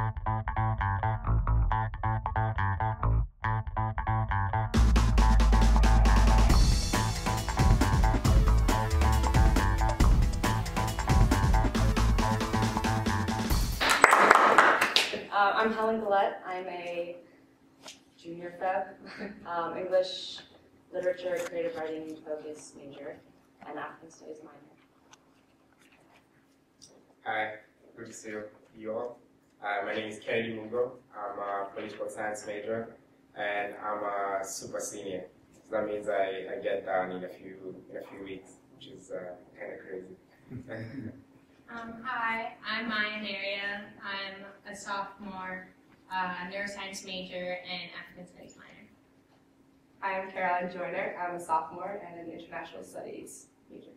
I'm Helen Goelet. I'm a junior Feb, English, Literature, Creative Writing focused major, and African Studies minor. Hi, good to see you all. My name is Caroline Mugo. I'm a political science major, and I'm a super senior. So that means I get done in a few weeks, which is kind of crazy. Hi, I'm Neria. I'm a sophomore, neuroscience major, and African Studies minor. I'm Caroline Joyner. I'm a sophomore and an international studies major.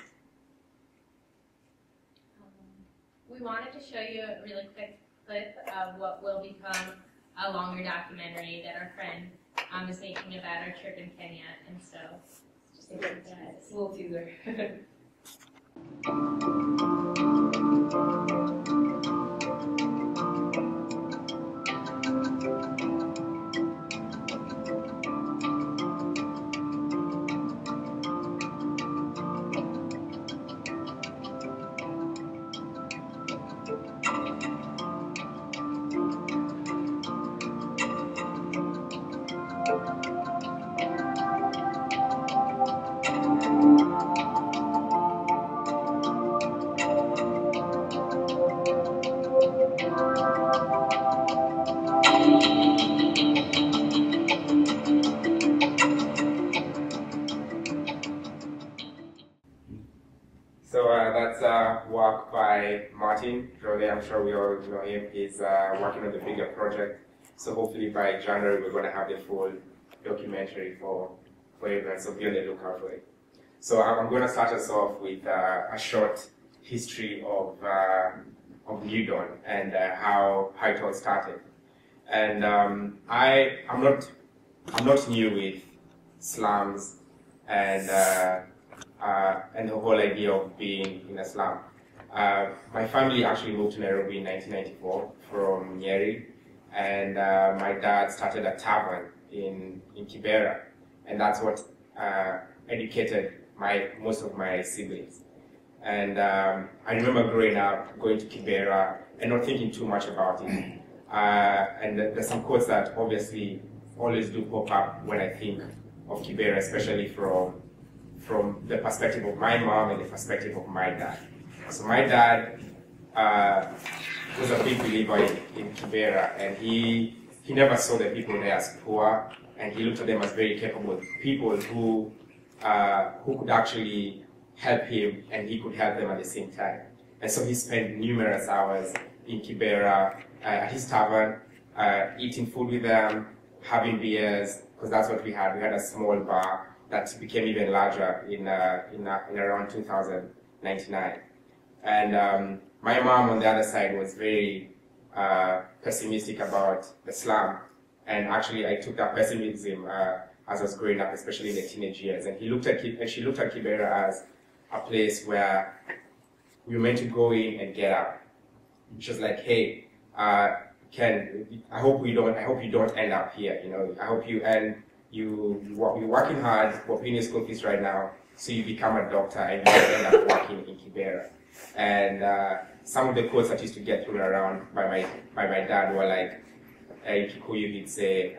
We wanted to show you a really quick clip of what will become a longer documentary that our friend is making about our trip in Kenya, and so just it's a little teaser. So that's work by Martin. Really, I'm sure we all know him. He's working on the bigger project. So hopefully by January we're going to have the full documentary for everyone. So be on the lookout for it. So I'm going to start us off with a short history of New Dawn and how it all started. And I'm not new with slums and the whole idea of being in a slum. My family actually moved to Nairobi in 1994 from Neria, and my dad started a tavern in Kibera, and that's what educated most of my siblings. And I remember growing up, going to Kibera and not thinking too much about it. And there's some quotes that obviously always do pop up when I think of Kibera, especially from the perspective of my mom and the perspective of my dad. So my dad was a big believer in Kibera, and he never saw the people there as poor, and he looked at them as very capable people who could actually help him, and he could help them at the same time. And so he spent numerous hours in Kibera at his tavern, eating food with them, having beers, because that's what we had. We had a small bar that became even larger in around 2099. And my mom on the other side was very pessimistic about the slum. And actually I took that pessimism as I was growing up, especially in the teenage years. And she looked at Kibera as a place where we were meant to go in and get out. She was like, hey, Ken, I hope you don't end up here. You know, I hope you end. You're working hard, we're paying your school fees right now, so you become a doctor and you end up working in Kibera. And some of the quotes that used to get thrown around by my dad were like, in Kikuyu he'd say,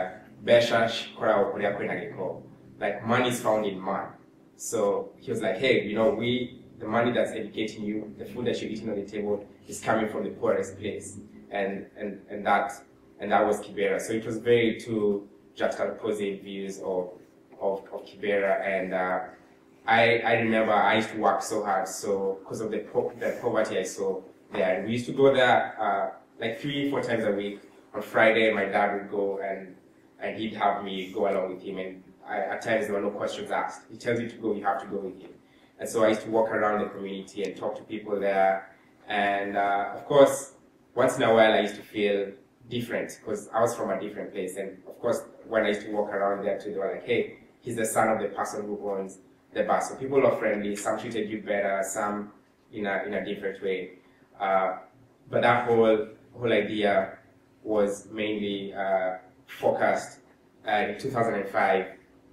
like money is found in man. So he was like, hey, you know, the money that's educating you, the food that you're eating on the table is coming from the poorest place. And that was Kibera. So it was very two juxtaposing views of Kibera, and I remember I used to work so hard, so because of the poverty I saw there. And we used to go there like 3-4 times a week. On Friday, my dad would go and he'd have me go along with him, and at times there were no questions asked. He tells you to go, you have to go with him. And so I used to walk around the community and talk to people there, and of course, once in a while I used to feel different because I was from a different place, and of course when I used to walk around there too, they were like, hey, he's the son of the person who owns the bar. So people are friendly, some treated you better, some in a different way. But that whole whole idea was mainly focused in 2005.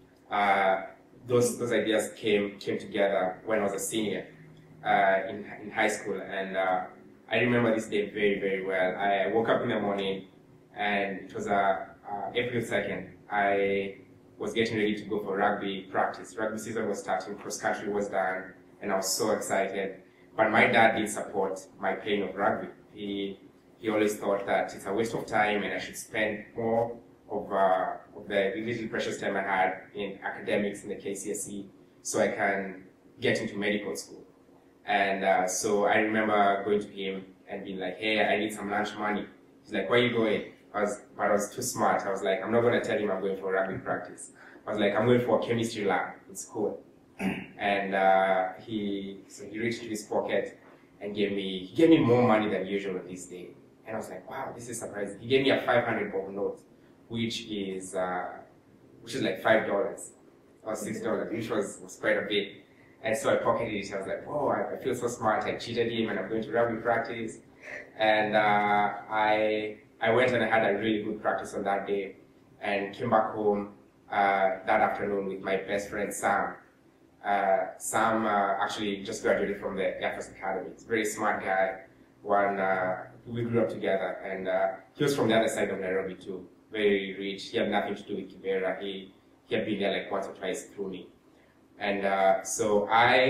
Those ideas came together when I was a senior in high school, and I remember this day very, very well. I woke up in the morning, and it was April 2nd. I was getting ready to go for rugby practice. Rugby season was starting, cross country was done, and I was so excited. But my dad didn't support my playing of rugby. He always thought that it's a waste of time and I should spend more of the little precious time I had in academics in the MCSE so I can get into medical school. And so I remember going to him and being like, hey, I need some lunch money. He's like, where are you going? But I was too smart. I was like, I'm not going to tell him I'm going for rugby practice. I was like, I'm going for a chemistry lab in school. And he reached into his pocket and gave me more money than usual this day. And I was like, wow, this is surprising. He gave me a 500 bob note, which is like $5 or $6, which was quite a bit. And so I pocketed it. I was like, whoa, I feel so smart. I cheated him and I'm going to rugby practice. And I went and I had a really good practice on that day and came back home that afternoon with my best friend, Sam. Sam actually just graduated from the Air Force Academy. He's a very smart guy. We grew up together, and he was from the other side of Nairobi too. Very rich. He had nothing to do with Kibera. He had been there like once or twice through me. And so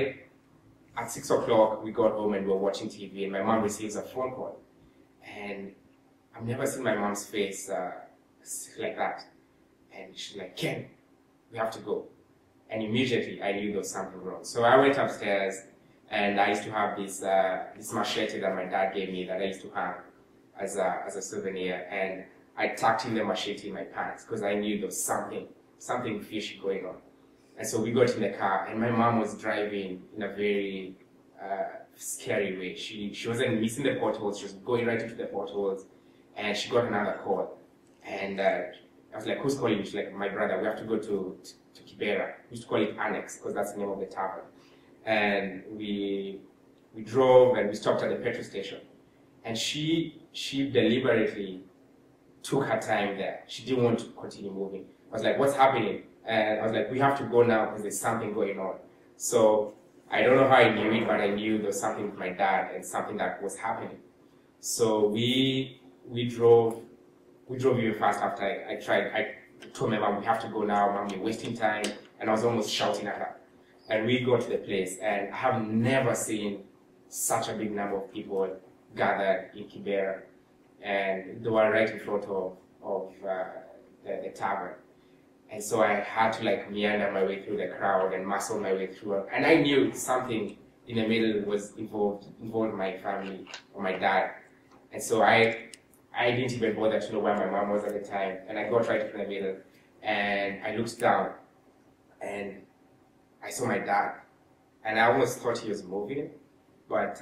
at 6 o'clock, we got home and we were watching TV, and my mom receives a phone call. And I've never seen my mom's face like that. And she's like, Ken, we have to go. And immediately I knew there was something wrong. So I went upstairs, and I used to have this machete that my dad gave me that I used to have as a souvenir. And I tucked in the machete in my pants because I knew there was something fishy going on. And so we got in the car, and my mom was driving in a very scary way. She wasn't missing the potholes, she was going right into the potholes, and she got another call. And I was like, who's calling? She's like, my brother, we have to go to Kibera. We used to call it Annex, because that's the name of the tavern. And we drove and we stopped at the petrol station. And she deliberately took her time there. She didn't want to continue moving. I was like, what's happening? And I was like, we have to go now because there's something going on. So I don't know how I knew it, but I knew there was something with my dad and something that was happening. So we drove even fast after I told my mom, we have to go now, mom, we're wasting time. And I was almost shouting at her. And we got to the place, and I have never seen such a big number of people gathered in Kibera. And they were right in front of the tavern. And so I had to like meander my way through the crowd and muscle my way through. And I knew something in the middle was involved my family or my dad. And so I didn't even bother to know where my mom was at the time. And I got right in the middle, and I looked down, and I saw my dad. And I almost thought he was moving, but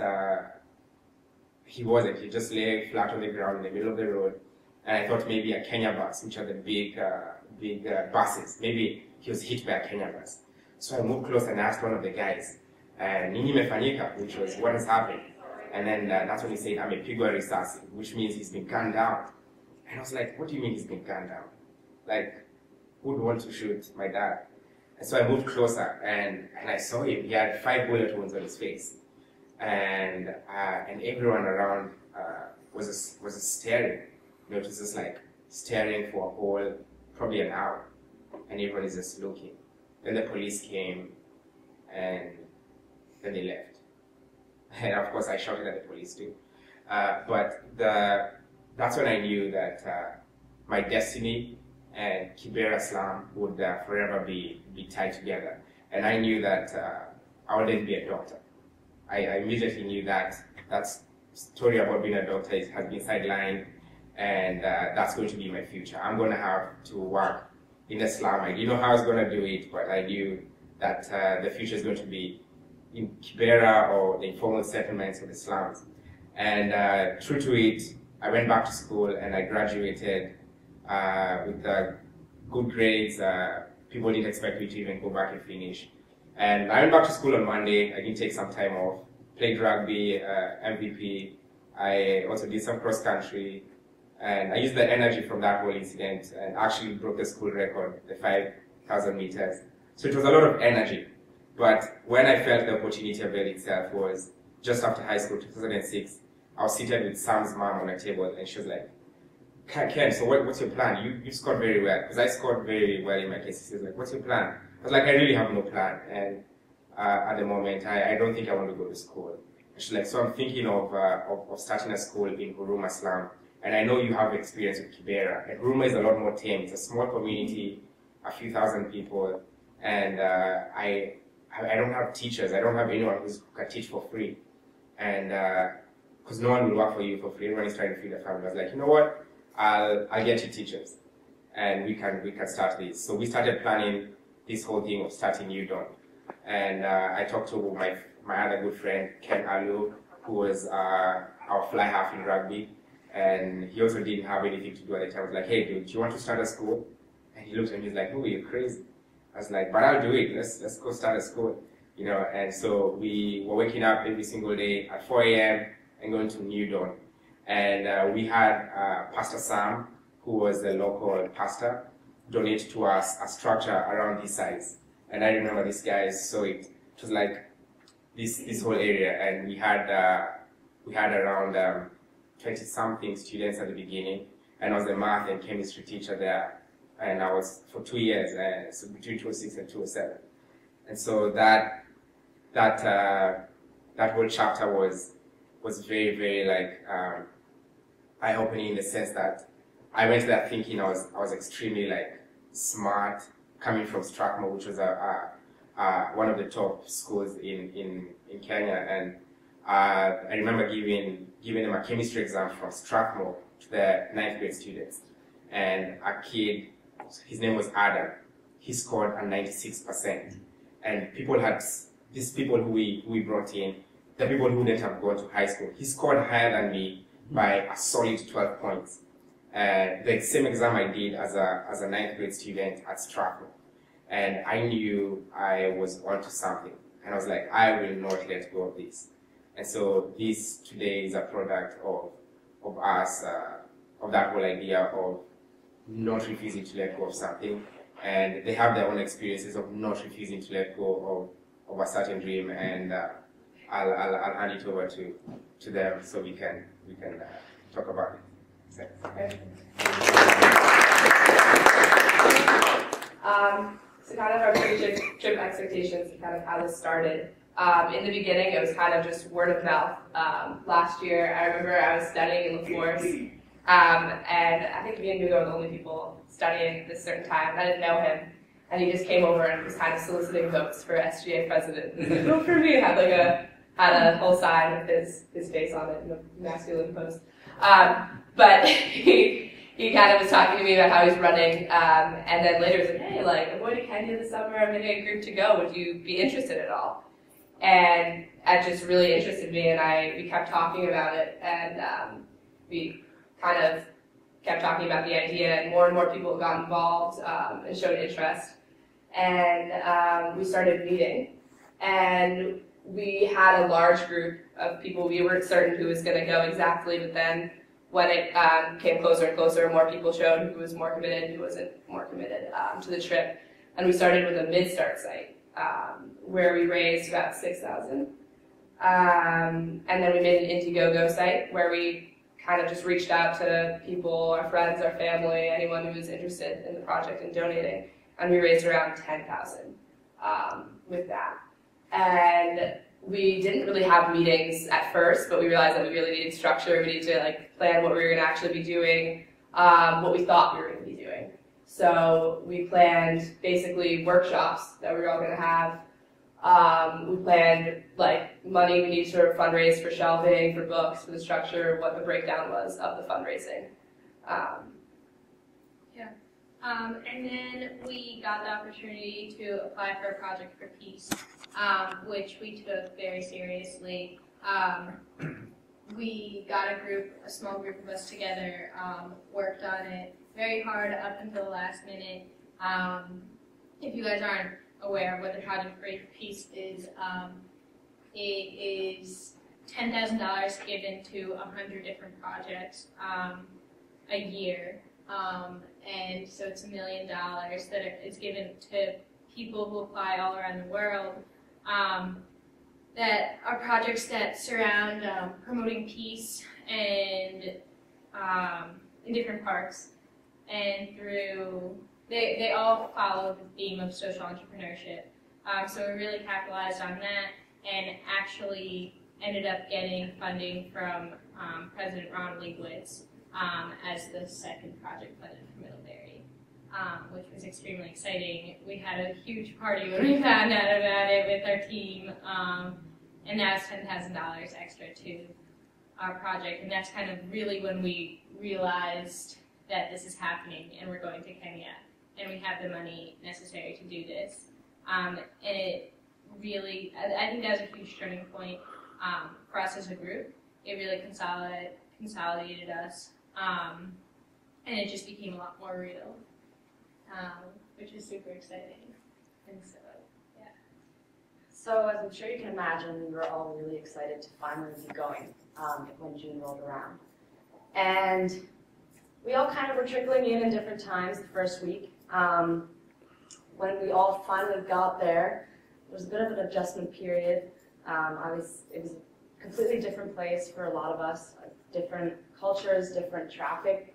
he wasn't. He just lay flat on the ground in the middle of the road. And I thought maybe a Kenya bus, which are the big buses. Maybe he was hit by a Kenya bus. So I moved close and asked one of the guys, Nini mefanyika, which was, what has happened? And then that's when he said, amepigwa risasi, which means he's been gunned down. And I was like, what do you mean he's been gunned down? Like, who would want to shoot my dad? And so I moved closer, and I saw him. He had 5 bullet wounds on his face. And everyone around was staring. You know, it was just like staring for a whole, probably an hour. And everyone is just looking. Then the police came, and then they left. And of course I shouted at the police too. But that's when I knew that my destiny and Kibera slum would forever be tied together. And I knew that I wouldn't be a doctor. I immediately knew that story about being a doctor has been sidelined, and that's going to be my future. I'm going to have to work in the slum. I didn't know how I was going to do it, but I knew that the future is going to be in Kibera or the informal settlements or the slums. And true to it, I went back to school and I graduated with good grades. People didn't expect me to even go back and finish. And I went back to school on Monday. I did take some time off, played rugby, MVP, I also did some cross country, and I used the energy from that whole incident and actually broke the school record, the 5,000 meters. So it was a lot of energy. But when I felt the opportunity availed itself was just after high school, 2006. I was seated with Sam's mom on a table, and she was like, Ken, so what's your plan? You scored very well, because I scored very well in my case. She was like, what's your plan? I was like, I really have no plan, and at the moment, I don't think I want to go to school. And she's like, so I'm thinking of starting a school in Huruma slum, and I know you have experience with Kibera, and Huruma is a lot more tame. It's a small community, a few thousand people, and I don't have teachers. I don't have anyone who can teach for free, and because no one will work for you for free. Everyone is trying to feed their family. I was like, you know what? I'll get you teachers, and we can start this. So we started planning this whole thing of starting New Dawn, and I talked to my other good friend Ken Alu, who was our fly half in rugby, and he also didn't have anything to do at the time. I was like, hey dude, do you want to start a school? And he looked at me, he's like, oh, you're crazy. I was like, but I'll do it. Let's go start a school, you know. And so we were waking up every single day at 4 a.m. and going to New Dawn. And we had Pastor Sam, who was the local pastor, donate to us a structure around this size. And I remember this guy saw it. It was like this whole area, and we had around 20-something students at the beginning, and I was the math and chemistry teacher there, and I was for 2 years, so between 2006 and 2007. And so that whole chapter was very, very like eye-opening in the sense that I went there thinking I was extremely like smart, coming from Strathmore, which was one of the top schools in Kenya, and I remember giving them a chemistry exam from Strathmore to the 9th grade students, and a kid, his name was Adam, he scored a 96%, and these people who we brought in, the people who didn't have gone to high school, he scored higher than me by a solid 12 points. The same exam I did as a 9th grade student at Strathmore. And I knew I was onto something. And I was like, I will not let go of this. And so this today is a product of us, of that whole idea of not refusing to let go of something. And they have their own experiences of not refusing to let go of a certain dream. And I'll hand it over to them so we can talk about it. So kind of our pre-trip expectations and kind of how this started. In the beginning, it was kind of just word of mouth. Last year, I remember I was studying in La Force, and I think me and Mugo were the only people studying at this certain time. I didn't know him, and he just came over and was kind of soliciting votes for SGA president. He was like, vote for me, had a whole sign with his face on it in a masculine post. But he kind of was talking to me about how he's running, and then later he was like, hey, like, I'm going to Kenya this summer, I'm getting a group to go, would you be interested at all? And that just really interested me, and we kept talking about it, and we kind of kept talking about the idea, and more people got involved and showed interest. And we started meeting, and we had a large group of people. We weren't certain who was going to go exactly, but then when it came closer and closer, more people showed who was more committed, who wasn't more committed to the trip. And we started with a mid-start site where we raised about $6,000. And then we made an Indiegogo site where we kind of just reached out to people, our friends, our family, anyone who was interested in the project and donating. And we raised around $10,000 with that. And we didn't really have meetings at first, but we realized that we really needed structure. We needed to like plan what we were going to actually be doing, what we thought we were going to be doing. So we planned basically workshops that we were all going to have. We planned like money we needed to fundraise for shelving, for books, for the structure, what the breakdown was of the fundraising. And then we got the opportunity to apply for a Project for Peace, which we took very seriously. We got a small group of us together, worked on it very hard up until the last minute. If you guys aren't aware of what the Project for Peace is, it is $10,000 given to 100 different projects a year. And so it's $1 million that is given to people who apply all around the world, that are projects that surround promoting peace and in different parts. And through, they all follow the theme of social entrepreneurship. So we really capitalized on that and actually ended up getting funding from President Ron Leibowitz as the second project funded for Middlebury, which was extremely exciting. We had a huge party when we found out about it with our team, and now it's $10,000 extra to our project, and that's kind of really when we realized that this is happening and we're going to Kenya and we have the money necessary to do this. And it really, I think that was a huge turning point for us as a group. It really consolidated us, and it just became a lot more real, which is super exciting. And so, yeah. So as I'm sure you can imagine, we were all really excited to finally be going when June rolled around. And we all kind of were trickling in different times the first week. When we all finally got there, there was a bit of an adjustment period. It was a completely different place for a lot of us, different cultures, different traffic.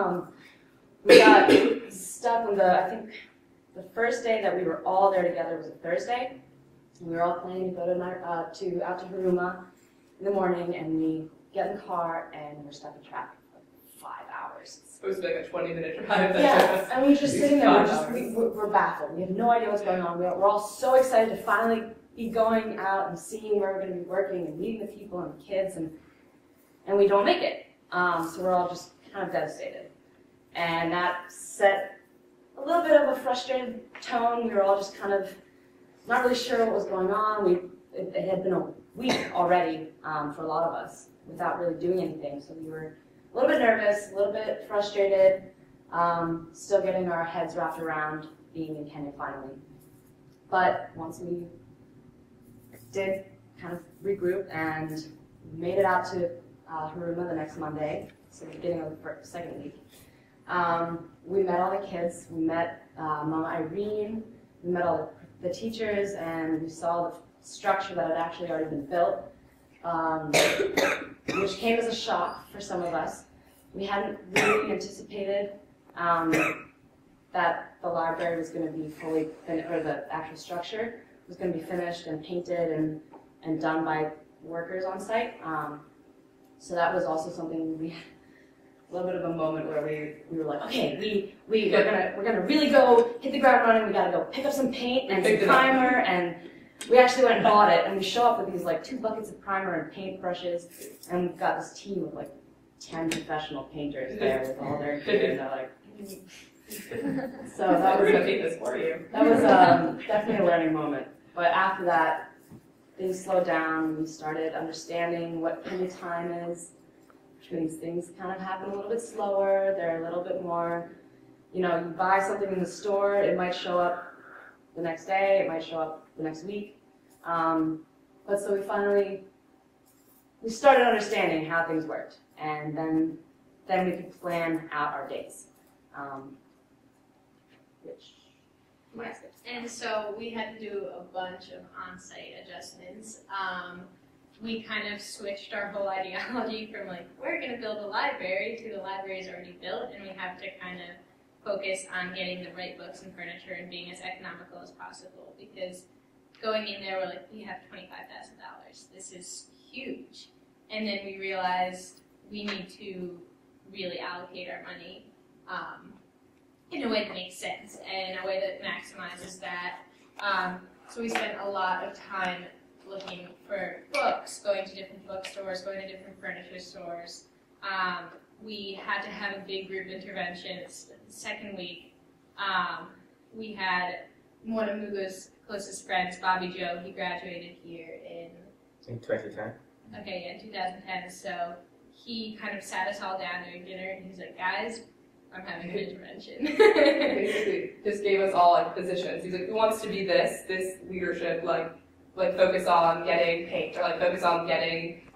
We got stuck on I think the first day that we were all there together was a Thursday. And we were all planning to go out to Huruma in the morning, and we get in the car and we're stuck in traffic for 5 hours. It's supposed to be like a 20-minute drive. Yeah, and we're just sitting there, we're baffled. We have no idea what's going on. We're all so excited to finally be going out and seeing where we're going to be working and meeting the people and the kids, and we don't make it. So we're all just kind of devastated. And that set a little bit of a frustrated tone. We were all just kind of not really sure what was going on. It had been a week already for a lot of us without really doing anything. So we were a little bit nervous, a little bit frustrated, still getting our heads wrapped around being in Kenya finally. But once we did kind of regroup and made it out to Huruma the next Monday, so the beginning of the second week, we met all the kids. We met Mama Irene, we met all the teachers, and we saw the structure that had actually already been built, which came as a shock for some of us. We hadn't really anticipated that the library was going to be fully finished, or the actual structure was going to be finished and painted and done by workers on site. So that was also something we had a little bit of a moment where we were like, okay, we're gonna really go hit the ground running. We gotta go pick up some paint and some primer, and we actually went and bought it. And we show up with these like 2 buckets of primer and paint brushes, and we've got this team of like 10 professional painters there with all their gear, and they're like. So that was gonna paint this for you. That was definitely a learning moment. But after that, things slowed down. We started understanding what penny time is, which means things kind of happen a little bit slower. They're a little bit more, you buy something in the store, it might show up the next day, it might show up the next week. But so we started understanding how things worked, and then we could plan out our days. Yes. And so we had to do a bunch of on-site adjustments. We kind of switched our whole ideology from like, we're going to build a library to the library is already built, and we have to kind of focus on getting the right books and furniture and being as economical as possible, because going in there, we're like, we have $25,000. This is huge. And then we realized we need to really allocate our money in a way that makes sense and in a way that maximizes that. So we spent a lot of time looking for books, going to different bookstores, going to different furniture stores. We had to have a big group intervention. The second week, we had one of Mugo's closest friends, Bobby Joe. He graduated here in 2010. Okay, yeah, in 2010. So he kind of sat us all down during dinner, and he's like, guys, I'm having an intervention. Basically, just gave us all like positions. He's like, who wants to be this leadership, like focus on getting paint, or like focus on getting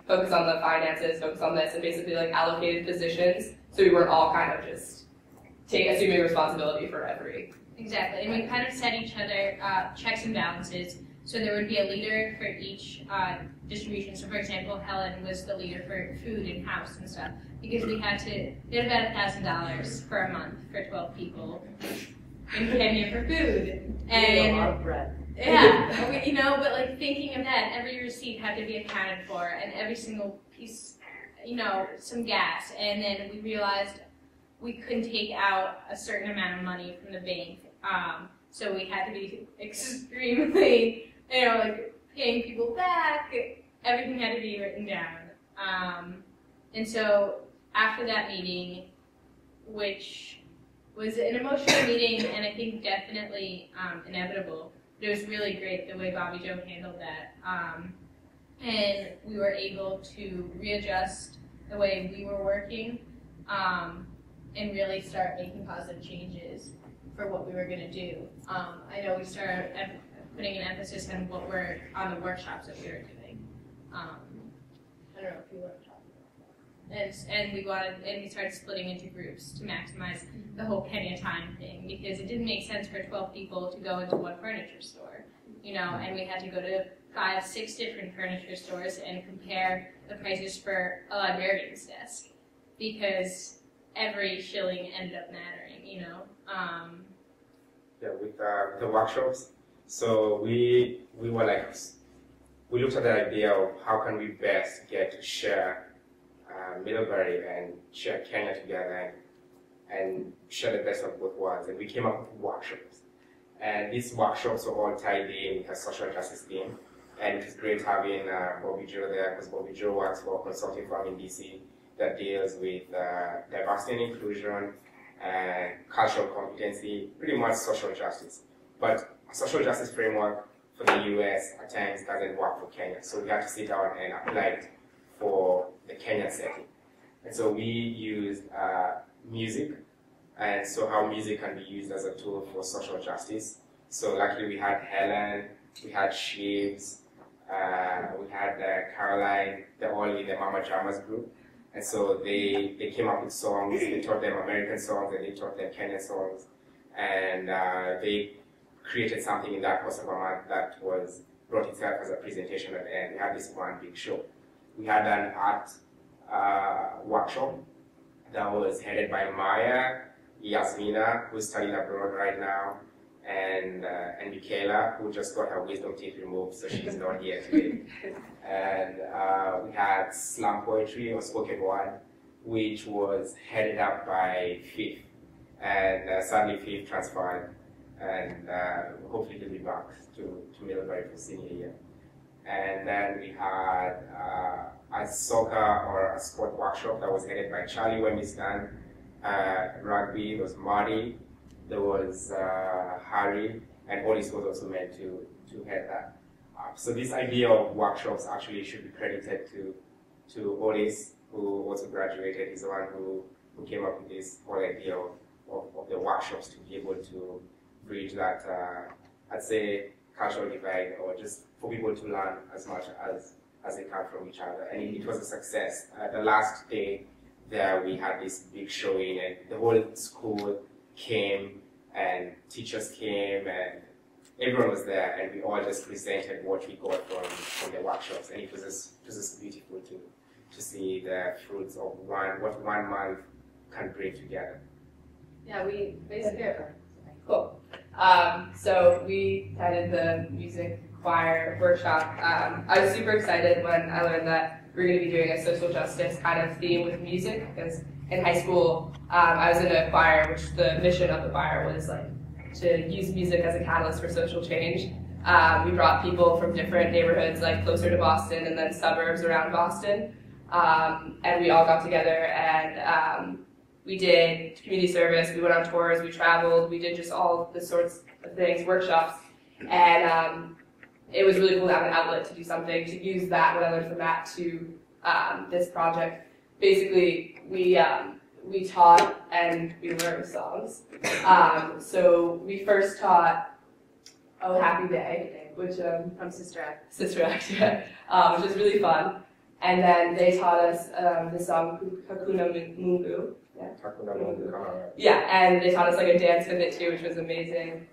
focus on the finances, focus on this, and basically like allocated positions so we weren't all kind of just assuming responsibility for every. Exactly, and we kind of set each other checks and balances. So there would be a leader for each distribution. So for example, Helen was the leader for food and house and stuff because we had about $1,000 for a month for 12 people in Kenya for food. And our bread. Yeah, but like thinking of that, every receipt had to be accounted for, and every single piece, some gas. And then we realized we couldn't take out a certain amount of money from the bank, so we had to be extremely, like paying people back. Everything had to be written down. And so after that meeting, which was an emotional meeting, and I think definitely inevitable. It was really great the way Bobby Joe handled that. And we were able to readjust the way we were working and really start making positive changes for what we were going to do. I know we started putting an emphasis on on the workshops that we were doing. I don't know if you want to talk about that. And we started splitting into groups to maximize the whole Kenya time thing because it didn't make sense for 12 people to go into one furniture store, and we had to go to 5, 6 different furniture stores and compare the prices for a librarian's desk because every shilling ended up mattering, Yeah, with the workshops, so we looked at the idea of how can we best get to share Middlebury and share Kenya together and share the best of both worlds, and we came up with workshops. And these workshops are all tied in with a social justice theme, and it is great having Bobby Joe there because Bobby Joe works for a consulting firm in DC that deals with diversity and inclusion, cultural competency, pretty much social justice. But a social justice framework for the US at times doesn't work for Kenya, so we had to sit down and apply it for the Kenyan setting. And so we used music, and so how music can be used as a tool for social justice. So luckily we had Helen, we had Shivs, we had Caroline, they're all in the Mama Jamas group. And so they came up with songs, they taught them American songs and they taught them Kenyan songs. And they created something in that course of a month that brought itself as a presentation at the end. We had this one big show. We had an art workshop that was headed by Maya, Yasmina, who's studying abroad right now, and Michaela, who just got her wisdom teeth removed, so she's not here today. And we had slam poetry or spoken word, which was headed up by Fifth. And sadly, Fifth transferred, and hopefully he'll be back to Middlebury for senior year. And then we had a soccer or a sport workshop that was headed by Charlie Wemistan. Rugby, there was Marty, there was Harry, and Olis was also meant to head that. So this idea of workshops actually should be credited to Olis, who also graduated. He's the one who came up with this whole idea of the workshops to be able to bridge that, I'd say, cultural divide, or just for people to learn as much as they can from each other. And it was a success. The last day there, we had this big showing, and the whole school came, and teachers came, and everyone was there, and we all just presented what we got from the workshops, and it was just beautiful to see the fruits of what 1 month can bring together. Yeah, we basically cool. So we attended the music choir workshop. I was super excited when I learned that we were going to be doing a social justice kind of theme with music, because in high school I was in a choir, which the mission of the choir was like to use music as a catalyst for social change. We brought people from different neighborhoods, like closer to Boston and then suburbs around Boston, and we all got together and we did community service, we went on tours, we traveled, we did just all the sorts of things, workshops, and it was really cool to have an outlet to do something, to use that, what I learned from that, to this project. Basically, we taught and we learned songs. So we first taught Oh Happy Day, which from Sister Act, which is really fun. And then they taught us the song Hakuna Mungu. Yeah. Hakuna Mungu. Yeah, and they taught us like a dance with it too, which was amazing.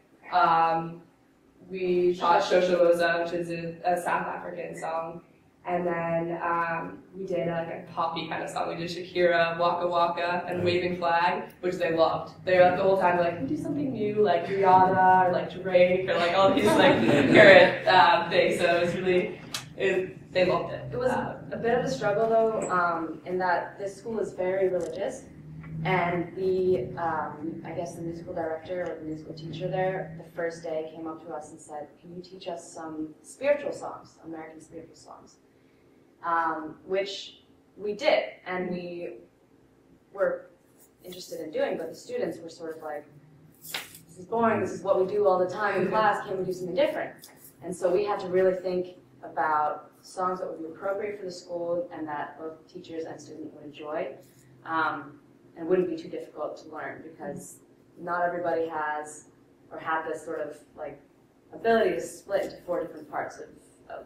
We taught Shosholoza, which is a South African song. And then we did like a poppy kind of song. We did Shakira, Waka Waka, and Waving Flag, which they loved. They were like the whole time like, can we do something new, like Rihanna or like Drake or like all these like current things. So it was really, they loved it. It was a bit of a struggle though, in that this school is very religious, and the I guess the musical director or the musical teacher there, the first day came up to us and said, "Can you teach us some spiritual songs, American spiritual songs?" Which we did, and we were interested in doing, but the students were sort of like, "This is boring. This is what we do all the time in class. Can we do something different?" And so we had to really think about songs that would be appropriate for the school and that both teachers and students would enjoy, and wouldn't be too difficult to learn, because not everybody has or had this sort of like ability to split into 4 different parts of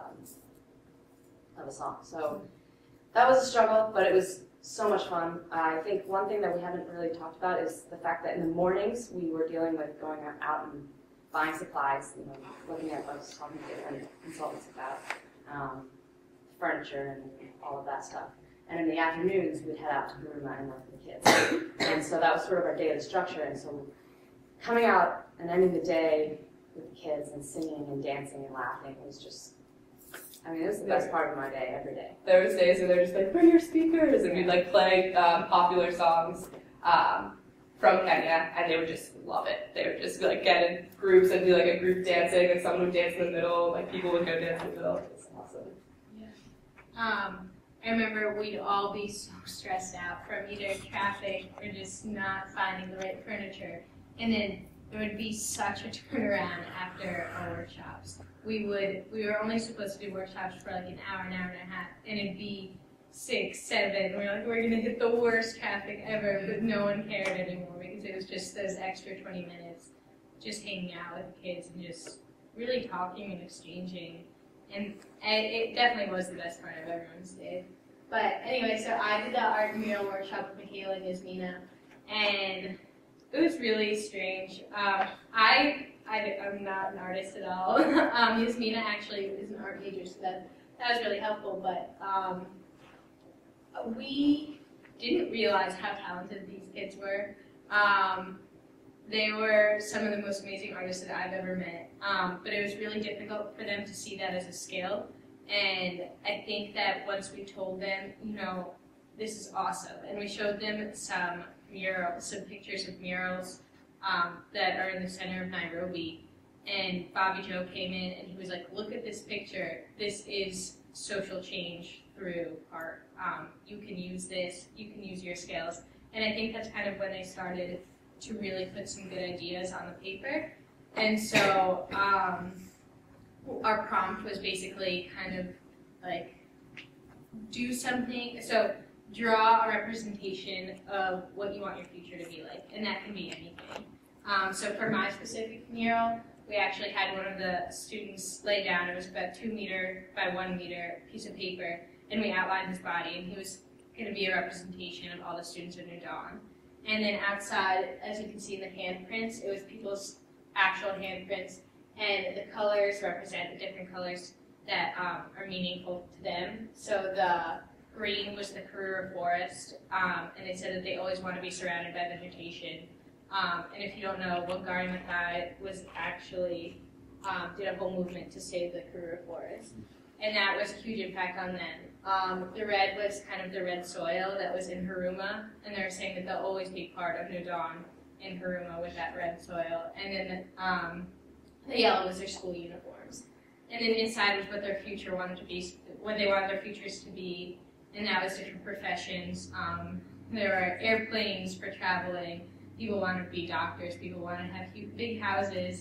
a song. So that was a struggle, but it was so much fun. I think one thing that we haven't really talked about is the fact that in the mornings we were dealing with going out and buying supplies, you know, looking at books, talking to different consultants about furniture and all of that stuff. And in the afternoons, we'd head out to Huruma and work with the kids. And so that was sort of our daily structure. And so coming out and ending the day with the kids and singing and dancing and laughing was just, I mean, it was the best part of my day every day. There was days where they're just like, bring your speakers, and we'd like play popular songs from Kenya, and they would just love it. They would just like get in groups and do like a group dancing, and someone would dance in the middle, like people would go dance in the middle. It's awesome. Yeah. I remember we'd all be so stressed out from either traffic or just not finding the right furniture, and then there would be such a turnaround after our workshops. We were only supposed to do workshops for like an hour and a half, and it'd be 6, 7. We're like, we're gonna hit the worst traffic ever, but no one cared anymore because it was just those extra 20 minutes just hanging out with the kids and just really talking and exchanging. And it definitely was the best part of everyone's day. But anyway, so I did the art and mural workshop with Michaela and Yasmina, and it was really strange. I'm not an artist at all. Yasmina actually is an art major, so that was really helpful. But we didn't realize how talented these kids were. They were some of the most amazing artists that I've ever met. But it was really difficult for them to see that as a skill. And I think that once we told them, you know, this is awesome, and we showed them some pictures of murals that are in the center of Nairobi, and Bobby Joe came in and he was like, look at this picture, this is social change through art. You can use this, you can use your skills. And I think that's kind of when they started to really put some good ideas on the paper. And so our prompt was basically kind of like, do something, so draw a representation of what you want your future to be like, and that can be anything. So for my specific mural, we actually had one of the students lay down. It was about 2 meter by 1 meter piece of paper, and we outlined his body, and he was going to be a representation of all the students of New Dawn. And then outside, as you can see in the handprints, it was people's actual handprints, and the colors represent the different colors that are meaningful to them. So the green was the Karura forest, and they said that they always want to be surrounded by vegetation. And if you don't know, Wangari Maathai was actually did a whole movement to save the Karura forest, and that was a huge impact on them. The red was kind of the red soil that was in Huruma, and they were saying that they'll always be part of New Dawn in Huruma with that red soil. And then the yellow was their school uniforms, and then inside was what their future wanted to be, what they wanted their futures to be, and that was different professions. There were airplanes for traveling. People wanted to be doctors. People wanted to have big houses.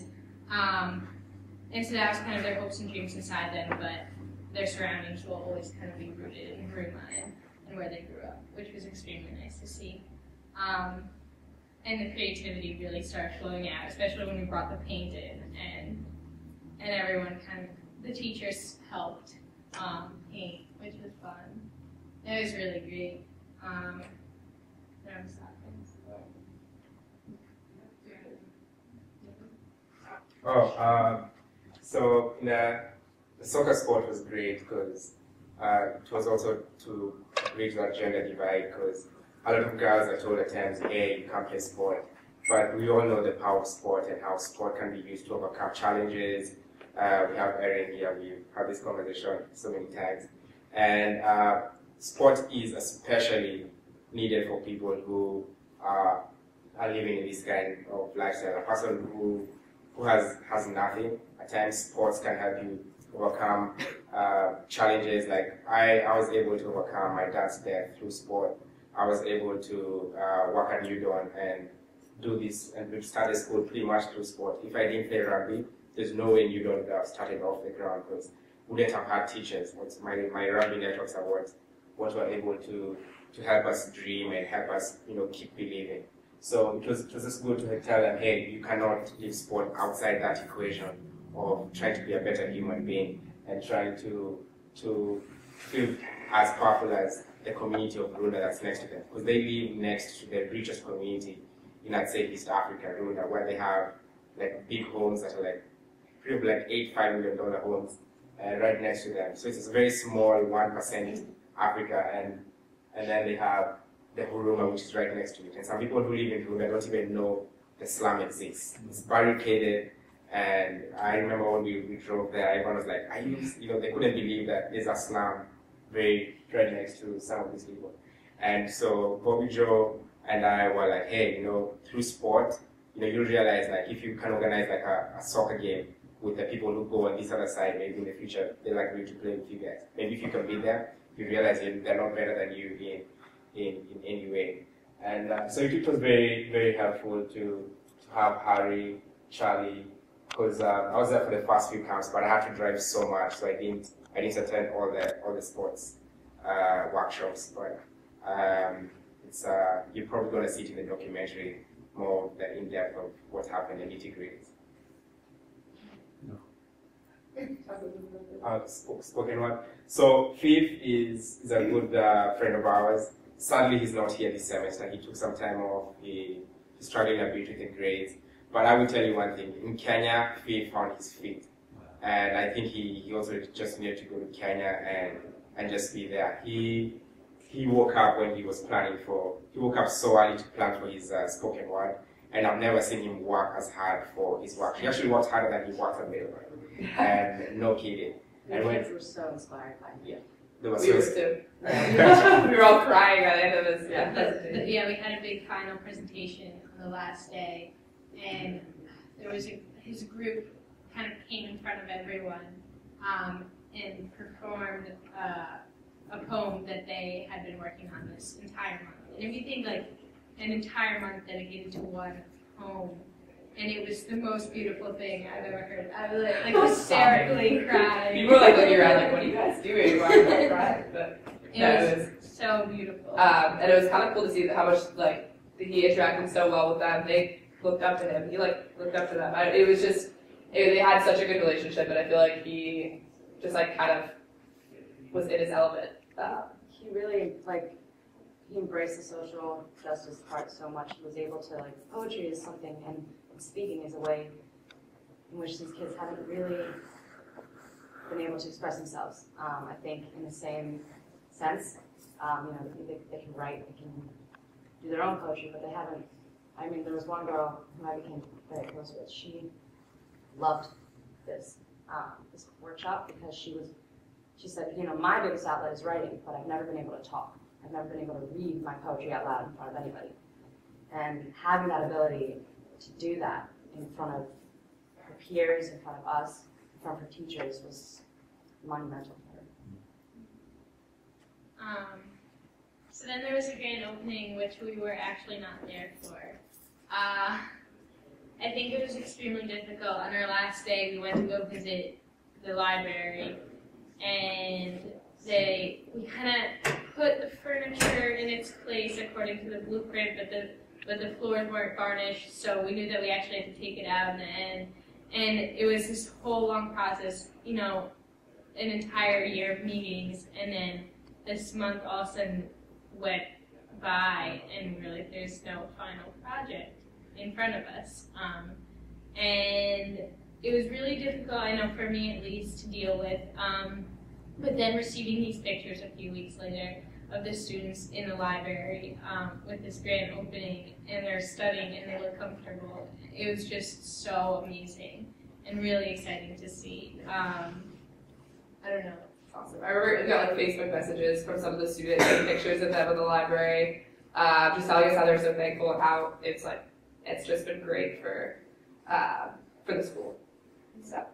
And so that was kind of their hopes and dreams inside them, but their surroundings will always kind of be rooted in Huruma and where they grew up, which was extremely nice to see. And the creativity really started flowing out, especially when we brought the paint in, and everyone kind of, the teachers helped paint which was fun. It was really great. There was that things. So the soccer sport was great because it was also to bridge that gender divide, because a lot of girls are told at times, hey, you can't play sport. But we all know the power of sport and how sport can be used to overcome challenges. We have Erin here, we've had this conversation so many times. And sport is especially needed for people who are living in this kind of lifestyle. A person who has nothing, at times sports can help you overcome challenges. Like I was able to overcome my dad's death through sport. I was able to work at New Dawn and do this, and we started school pretty much through sport. If I didn't play rugby, there's no way New Dawn would have started off the ground, because we wouldn't have had teachers. My rugby networks are what were able to help us dream and help us, keep believing. So it was just good to tell them, hey, you cannot leave sport outside that equation of trying to be a better human being and trying to feel as powerful as the community of Rwanda that's next to them, because they live next to the richest community in, I'd say, East Africa, Rwanda, where they have like big homes that are like pretty like $5 million homes right next to them. So it's a very small 1% Africa, and then they have the Huruma, which is right next to it. And some people who live in Huruma don't even know the slum exists. It's barricaded, and I remember when we drove there, everyone was like, they couldn't believe that there's a slum right next to some of these people. And so Bobby Joe and I were like, hey, through sport, you'll realize like if you can organize like a soccer game with the people who go on this other side, maybe in the future they'll agree to play with you guys. Maybe if you can be there, you realize they're not better than you in any way. And so it was very, very helpful to have Harry, Charlie, because I was there for the first few camps, but I had to drive so much, so I didn't attend all the sports workshops. But it's you're probably going to see it in the documentary, more the in depth of what happened and nitty-gritty. Spoken word. So Fifth is a good friend of ours. Sadly, he's not here this semester. He took some time off. He's struggling a bit with the grades. But I will tell you one thing. In Kenya, Fifth found his feet. And I think he also just needed to go to Kenya and just be there. He woke up when he was he woke up so early to plan for his spoken word. And I've never seen him work as hard for his work. He actually worked harder than he worked at Middlebury. And no kidding. And the kids were so inspired by him. Yeah. We were too. We were all crying at the end of this. Yeah, we had a big final presentation on the last day, and there was his group kind of came in front of everyone and performed a poem that they had been working on this entire month. And if you think like an entire month dedicated to one poem, and it was the most beautiful thing I've ever heard. I was like hysterically crying. People were like looking around like, what are you guys doing? Why are you crying? But it was so beautiful. And it was kind of cool to see how much like he interacted so well with them. They looked up to him. He looked up to them. It was just they had such a good relationship, and I feel like he just like kind of was in his element. He really he embraced the social justice part so much. He was able to poetry is something, and speaking is a way in which these kids haven't really been able to express themselves. I think in the same sense, they can write, they can do their own poetry, but they haven't. I mean, there was one girl who I became very close with. She loved this workshop because she said, my biggest outlet is writing, but I've never been able to talk. I've never been able to read my poetry out loud in front of anybody. And having that ability to do that in front of her peers, in front of us, in front of her teachers was monumental for her. So then there was a grand opening, which we were actually not there for. I think it was extremely difficult. On our last day, we went to go visit the library, and we kind of put the furniture in its place according to the blueprint, but the floors weren't varnished, so we knew that we actually had to take it out in the end. And it was this whole long process. an entire year of meetings, and then this month all of a sudden went by, and we're like, there's no final project in front of us. And it was really difficult, I know for me at least, to deal with. But then receiving these pictures a few weeks later of the students in the library with this grand opening, and they're studying and they look comfortable, it was just so amazing and really exciting to see. I don't know. Awesome. I remember we got like Facebook messages from some of the students and pictures of them in the library, just telling us how they're so thankful and how it's just been great for the school and stuff.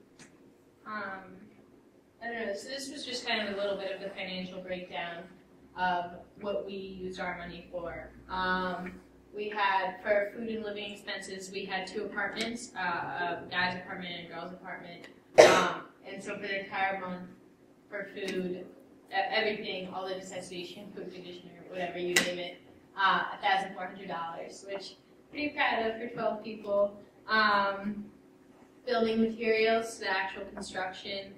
I don't know, so this was just kind of a little bit of the financial breakdown of what we used our money for. We had, for food and living expenses, we had 2 apartments, a guy's apartment and a girl's apartment. And so for the entire month, for food, everything, all the necessities, shampoo, conditioner, whatever, you name it, $1,400, which I'm pretty proud of for 12 people. Building materials, the actual construction,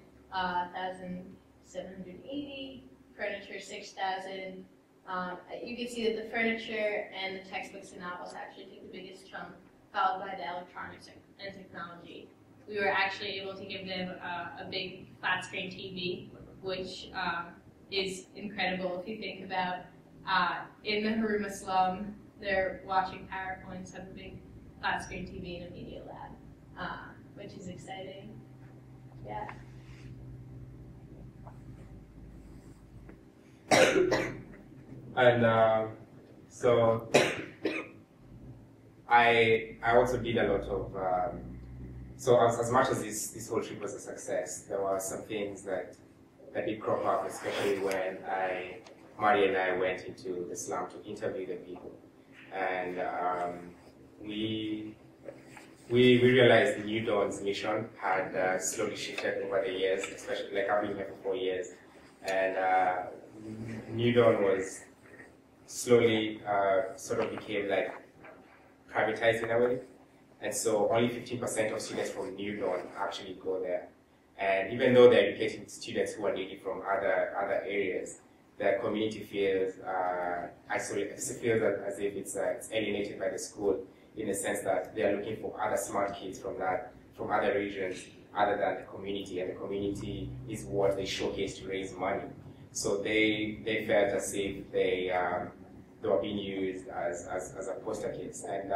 1,780, furniture 6,000. You can see that the furniture and the textbooks and novels actually take the biggest chunk, followed by the electronics and technology. We were actually able to give them a big flat screen TV, which is incredible if you think about in the Huruma slum, they're watching PowerPoints on a big flat screen TV in a media lab, which is exciting. Yeah. And so I also did a lot of, so as much as this whole trip was a success, there were some things that did crop up, especially when Maria and I went into the slum to interview the people. And we realized the New Dawn's mission had slowly shifted over the years, especially like I've been here for 4 years. And New Dawn was slowly sort of became like privatized in a way. And so only 15% of students from New Dawn actually go there. And even though they're educating students who are needy from other areas, the community feels isolated, feels as if it's alienated by the school, in the sense that they are looking for other smart kids from other regions other than the community, and the community is what they showcase to raise money. So they felt as if they were being used as a poster case. And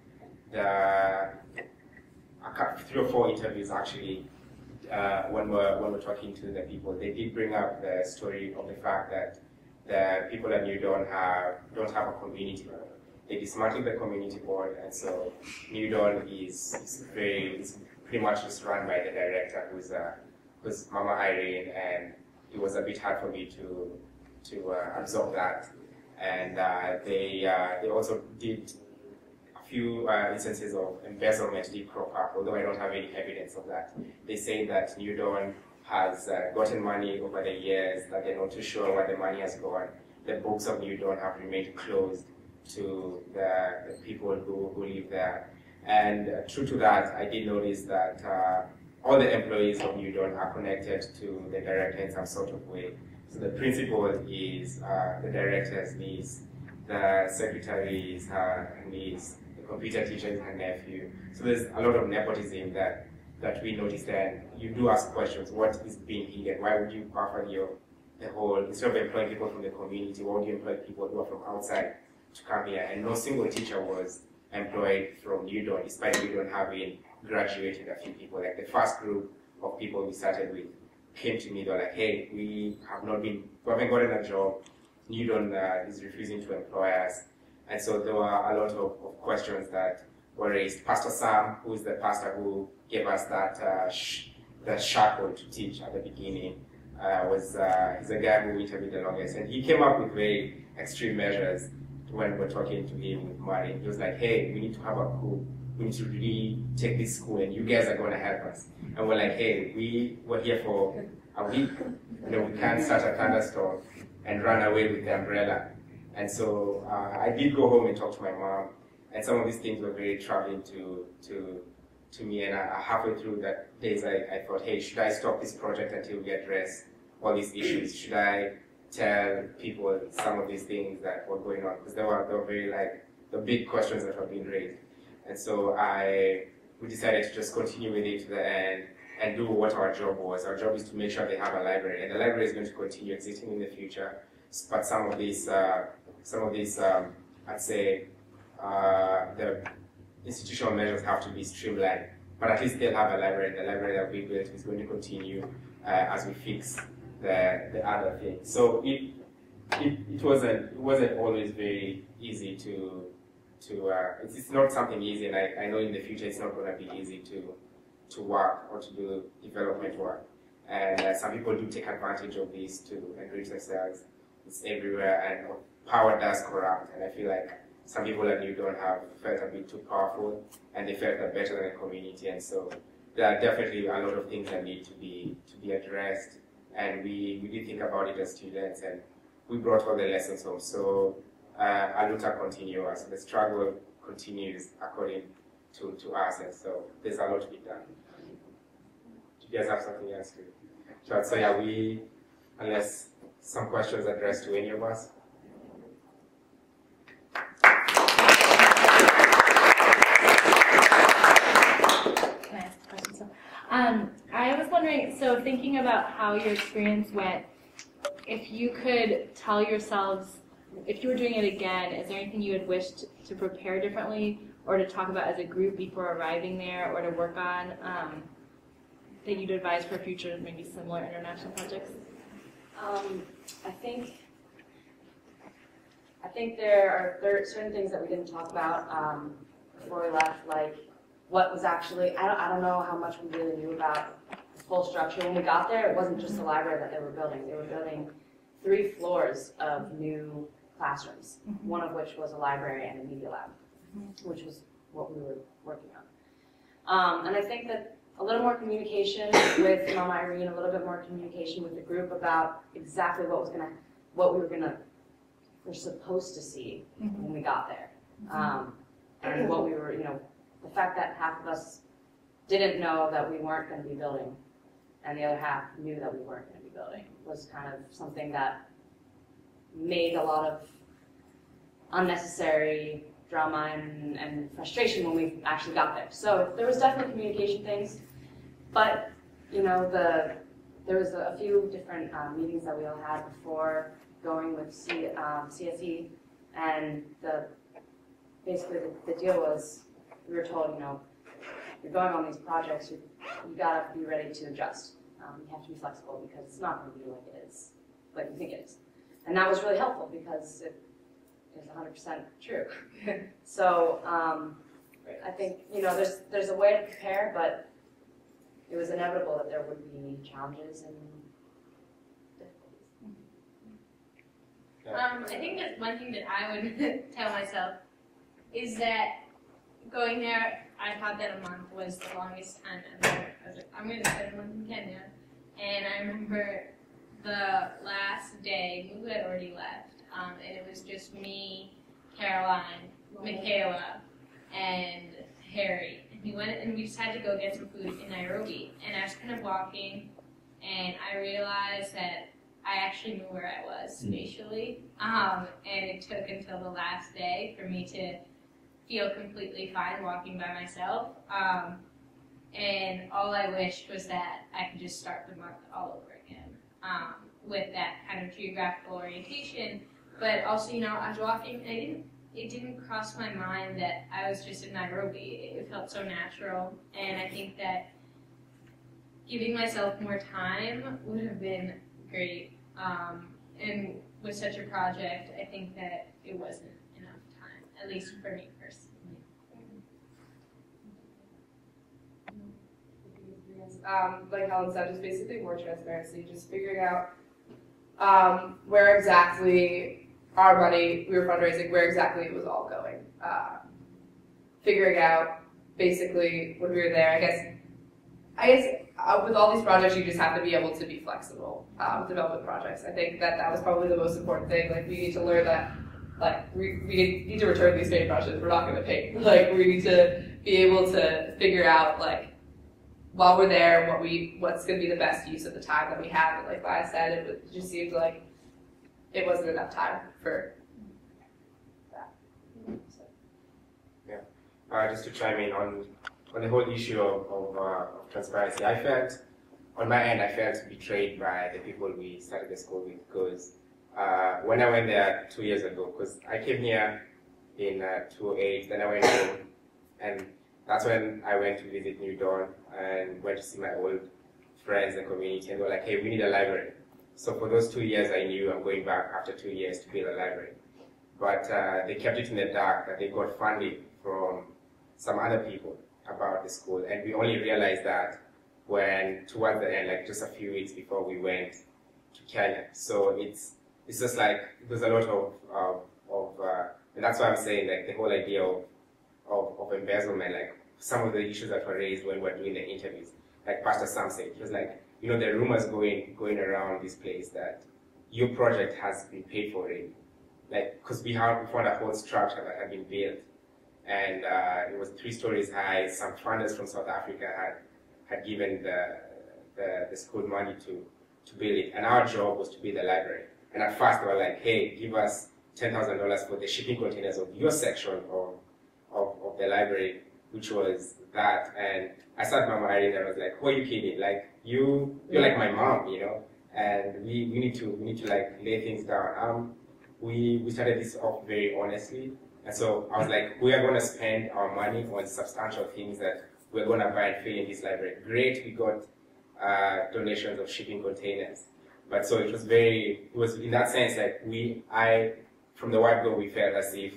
3 or 4 interviews actually, when we're talking to the people, they did bring up the story of the fact that the people at New Dawn don't have a community board. They dismantled the community board, and so New Dawn is pretty much just run by the director, who's Mama Irene, and it was a bit hard for me to absorb that. And they also did a few instances of embezzlement did crop up, although I don't have any evidence of that. They say that New Dawn has gotten money over the years, that they're not too sure where the money has gone. The books of New Dawn have remained closed to the people who live there. And true to that, I did notice that all the employees of New Dawn are connected to the director in some sort of way. So the principal is the director's niece, the secretary is her niece, the computer teacher is her nephew. So there's a lot of nepotism that we noticed, and you do ask questions, what is being hidden? Why would you offer the whole, instead of employing people from the community, why would you employ people who are from outside to come here? And no single teacher was employed from New Dawn, despite New Dawn having graduated a few people. Like the first group of people we started with came to me, they were like, hey, we haven't gotten a job, New Dawn is refusing to employ us. And so there were a lot of questions that were raised. Pastor Sam, who is the pastor who gave us that shackle to teach at the beginning, he's a guy who interviewed the longest, and he came up with very extreme measures when we're talking to him with Mari. He was like, hey, we need to have a coup. We need to really take this school, and you guys are going to help us. And we're like, hey, we're here for a week. We can't start a thunderstorm and run away with the umbrella. And so I did go home and talk to my mom, and some of these things were very troubling to to me, and halfway through that days, I thought, hey, should I stop this project until we address all these issues? Should I tell people some of these things that were going on? Because they were very the big questions that were being raised. And so we decided to just continue with it to the end and do what our job was. Our job is to make sure they have a library, and the library is going to continue existing in the future. But some of these, I'd say, the institutional measures have to be streamlined. But at least they'll have a library. The library that we built is going to continue as we fix the other things. So it wasn't always very easy it's not something easy, and I know in the future it's not going to be easy to work or to do development work. And some people do take advantage of this to enrich themselves. It's everywhere, and power does corrupt, and I feel like some people that you don't have felt a bit too powerful, and they felt that better than the community. And so there are definitely a lot of things that need to be addressed, and we did think about it as students, and we brought all the lessons home. So Aluta continues, the struggle continues according to us, and so there's a lot to be done. Do you guys have something else to chat? So yeah, unless some questions addressed to any of us. I was wondering, so thinking about how your experience went, if you could tell yourselves, if you were doing it again, is there anything you had wished to prepare differently or to talk about as a group before arriving there, or to work on that you'd advise for future, maybe similar international projects? I think there are certain things that we didn't talk about before we left, like what was actually, I don't know how much we really knew about the full structure. When we got there, it wasn't just a library that they were building. They were building 3 floors of new classrooms, one of which was a library and a media lab, which was what we were working on. And I think that a little more communication with Mama Irene, a little bit more communication with the group about exactly what we're supposed to see when we got there. And what we were, the fact that half of us didn't know that we weren't going to be building, and the other half knew that we weren't going to be building, was kind of something that made a lot of unnecessary drama and frustration when we actually got there. So there was definitely communication things, but there was a few different meetings that we all had before going with MCSE, and basically the deal was, we were told, you're going on these projects, you gotta be ready to adjust. You have to be flexible because it's not going to be like you think it is. And that was really helpful because it is 100% true. So I think, there's a way to prepare, but it was inevitable that there would be challenges and difficulties. I think that one thing that I would tell myself is that going there, I thought that a month was the longest time ever. I was like, I'm going to spend a month in Kenya. And I remember the last day, Mugo had already left, and it was just me, Caroline, Michaela, and Harry. And we went and we just had to go get some food in Nairobi. And I was kind of walking, and I realized that I actually knew where I was spatially. And it took until the last day for me to feel completely fine walking by myself. And all I wished was that I could just start the month all over again with that kind of geographical orientation. But also, I was walking, and it didn't cross my mind that I was just in Nairobi. It felt so natural, and I think that giving myself more time would have been great. And with such a project, I think that it wasn't enough time, at least for me personally. Like Helen said, just basically more transparency, just figuring out where exactly our money, we were fundraising, where exactly it was all going. Figuring out basically when we were there, I guess with all these projects, you just have to be able to be flexible with development projects. I think that was probably the most important thing. Like, we need to learn that like, we need to return these paintbrushes, we're not going to paint. Like, we need to be able to figure out, like, while we're there, what's going to be the best use of the time that we have. And like I said, it just seemed like it wasn't enough time for that. So. Yeah. Just to chime in on the whole issue of transparency, I felt, on my end, I felt betrayed by the people we started the school with, because when I went there 2 years ago, because I came here in 2008, then I went home, and that's when I went to visit New Dawn and went to see my old friends and community, and they were like, hey, we need a library. So for those 2 years, I knew I'm going back after 2 years to build a library. But they kept it in the dark that they got funding from some other people about the school, and we only realized that when towards the end, like just a few weeks before we went to Kenya. So it's just like there's a lot of and that's why I'm saying, like, the whole idea of embezzlement, like some of the issues that were raised when we're doing the interviews, like Pastor Sam said, he was like, you know, the rumors going around this place that your project has been paid for already, like, because we found a whole structure that had been built, and it was 3 stories high. Some funders from South Africa had given the school money to build it, and our job was to build the library. And at first they were like, hey, give us $10,000 for the shipping containers of your section of the library, which was that. And I started my mind and I was like, who are you kidding? Like, you're like my mom, you know? And we need to like lay things down. We started this off very honestly. And so I was like, we are going to spend our money on substantial things that we're going to buy and fill in this library. Great, we got donations of shipping containers. But so it was in that sense, like from the word go, we felt as if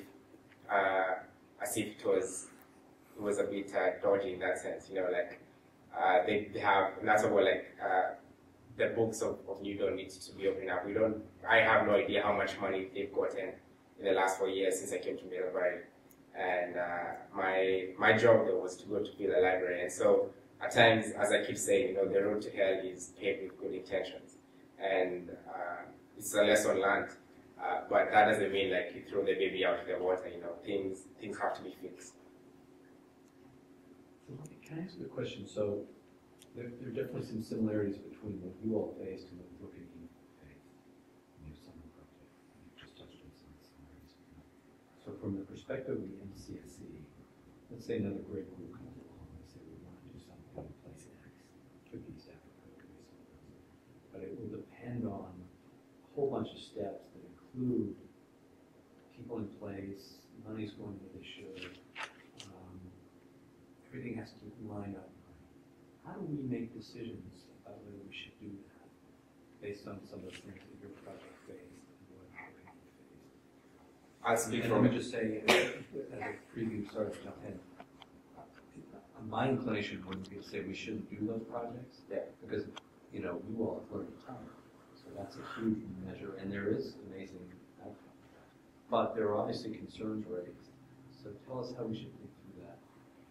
it was a bit dodgy in that sense, you know, like they have, and that's what like the books of New Dawn needs to be opening up. I have no idea how much money they've gotten in the last 4 years since I came to Middlebury. And my job though was to go to build a library. And so at times, as I keep saying, you know, the road to hell is paved with good intentions. And it's a lesson learned. But that doesn't mean like you throw the baby out of the water, you know, things have to be fixed. Can I ask you a question? So there are definitely some similarities between what you all faced and what Brooke and you faced in your summer project. You just touched on some of the similarities. So from the perspective of the MCSE, let's say another great group comes along and say we want to do something in place X. Could be East Africa, could be something else. But it will depend on a whole bunch of steps that include people in place, money's going where they should, everything has to line up. How do we make decisions about whether we should do that based on some of the things that your project faced and what other people faced? I'll speak and from let me just say, as a preview, sorry to jump in, my inclination would be to say we shouldn't do those projects. Yeah. Because, you know, you all have learned a ton. So that's a huge measure, and there is amazing outcome. But there are obviously concerns raised. So tell us how we should think through that.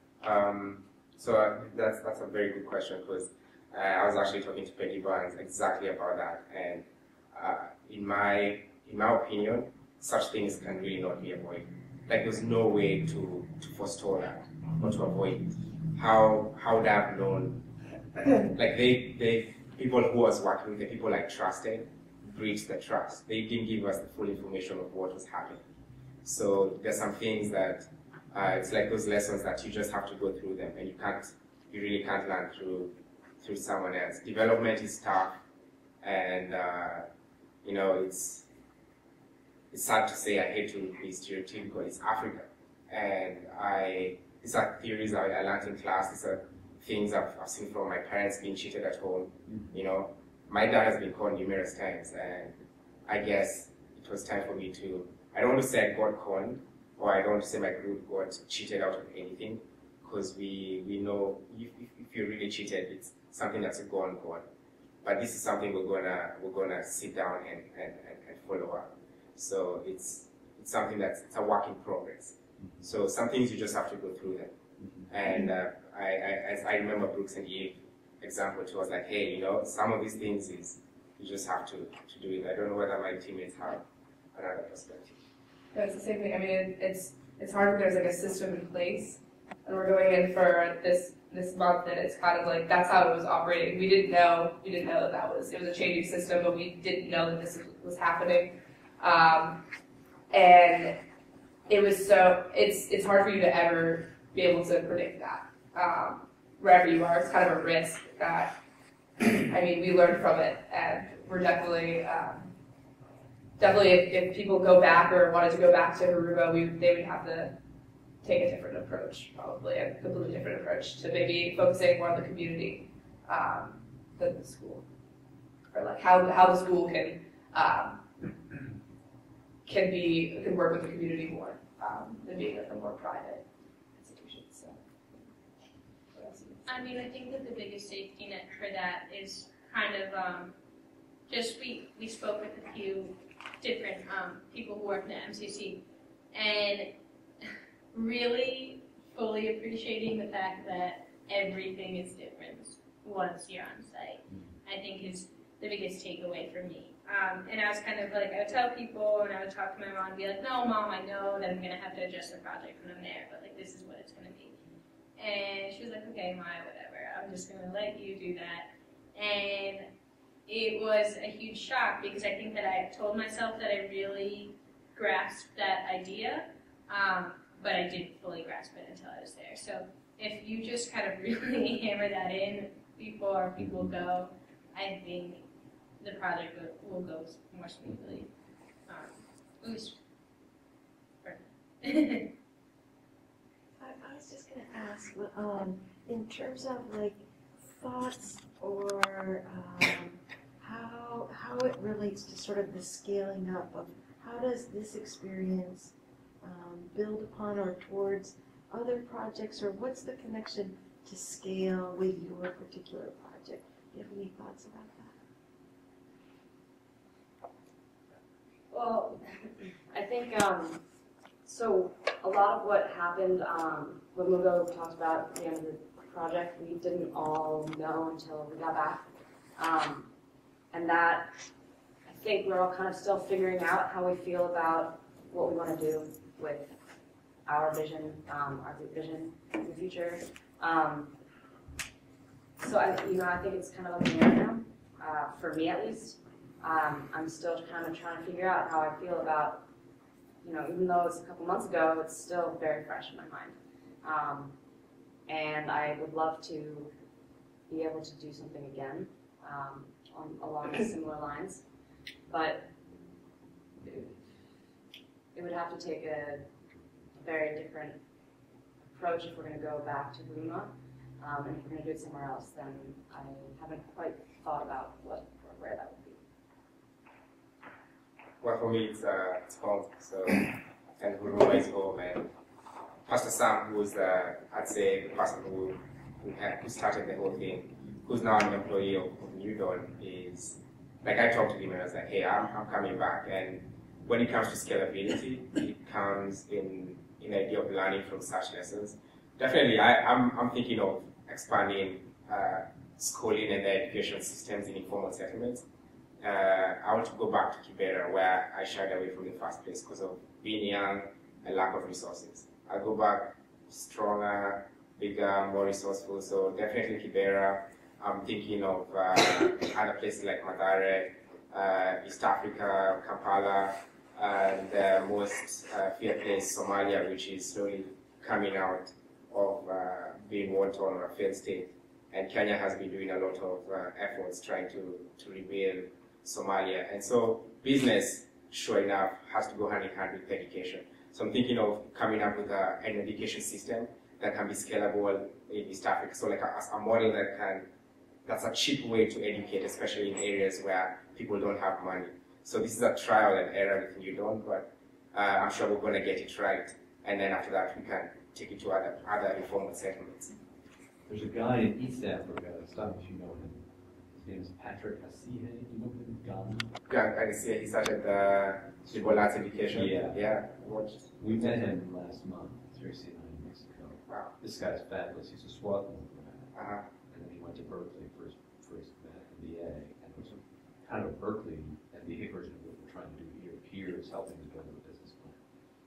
So that's a very good question, because I was actually talking to Peggy Barnes exactly about that, and in my opinion, such things can really not be avoided. Like, there's no way to forestall that or to avoid it. How would I have known? Like, they people who was working with, the people I trusted, breached the trust. They didn't give us the full information of what was happening. So there's some things that it's like those lessons that you just have to go through them, and you really can't learn through someone else. Development is tough, and you know, it's sad to say, I hate to be stereotypical, it's Africa. And these are theories I learned in class, these are things I've seen from my parents being cheated at home. You know, my dad has been conned numerous times, and I guess it was time for me to, I don't want to say I got conned, or I don't want to say my group got cheated out of anything, because we know if you're really cheated, it's something that's a gone. But this is something we're gonna sit down and follow up. So it's something it's a work in progress. So some things you just have to go through them. And I remember Brooks and Eve example too. I was like, hey, you know, some of these things you just have to do it. I don't know whether my teammates have another perspective. No, it's the same thing. I mean, it's hard when there's like a system in place, and we're going in for this month, and it's kind of like that's how it was operating. We didn't know that it was a changing system, but we didn't know that this was happening, and it was it's hard for you to ever be able to predict that. Wherever you are, it's kind of a risk that I mean we learned from it, and we're definitely. Definitely, if people go back or wanted to go back to Huruma, they would have to take a different approach, probably a completely different approach to maybe focusing more on the community than the school, or like how the school can work with the community more than being a more private institution. So, what else? I mean, I think that the biggest safety net for that is kind of just we spoke with a few different people who work in the MCSE, and really fully appreciating the fact that everything is different once you're on site, I think is the biggest takeaway for me. And I was kind of like, I would tell people, and I would talk to my mom and be like, no, Mom, I know that I'm going to have to adjust the project when I'm there, but like this is what it's going to be. And she was like, okay, Maya, whatever, I'm just going to let you do that. And it was a huge shock because I think that I told myself that I really grasped that idea, but I didn't fully grasp it until I was there. So if you just kind of really hammer that in before people go, I think the project will go more smoothly. At least for I was just going to ask, in terms of like thoughts or how it relates to sort of the scaling up of how does this experience build upon or towards other projects, or what's the connection to scale with your particular project? Do you have any thoughts about that? Well, I think, so a lot of what happened, what Mugo talked about at the end of the project, we didn't all know until we got back. And that, I think we're all kind of still figuring out how we feel about what we want to do with our vision, our group vision in the future. So I think it's kind of up in the air now, for me at least. I'm still kind of trying to figure out how I feel about, even though it's a couple months ago, it's still very fresh in my mind. And I would love to be able to do something again along similar lines, but it would have to take a very different approach if we're going to go back to Huruma, and if we're going to do it somewhere else, then I haven't quite thought about where that would be. Well, for me, it's home. So, and Huruma is home, and Pastor Sam, who's I'd say the person who started the whole thing, who's now an employee of New Dawn, is like I talked to him and I was like, hey, I'm coming back, and when it comes to scalability, it comes in idea of learning from such lessons. Definitely, I'm thinking of expanding schooling and the education systems in informal settlements. I want to go back to Kibera, where I shied away from the first place because of being young and lack of resources. I'll go back stronger, bigger, more resourceful. So definitely Kibera. I'm thinking of other places like Mathare, East Africa, Kampala, and the most fear place, Somalia, which is slowly coming out of being war-torn or a failed state. And Kenya has been doing a lot of efforts trying to rebuild Somalia. And so business, sure enough, has to go hand in hand with education. So I'm thinking of coming up with an education system that can be scalable in East Africa. So like a model that's a cheap way to educate, especially in areas where people don't have money. So this is a trial and error with New Dawn, but I'm sure we're going to get it right. And then after that, we can take it to other informal settlements. There's a guy in East Africa, stop if you know him. His name is Patrick Asihe. You know him? Ghana. I see he started the liberal arts education. Yeah. We met him last month. He's very seen in Mexico. Wow. This guy's fabulous. He's a Swarthmore grad. And then he went to Berkeley for his MBA. And it was kind of a Berkeley MBA version of what we're trying to do here. Here is helping to build a business plan.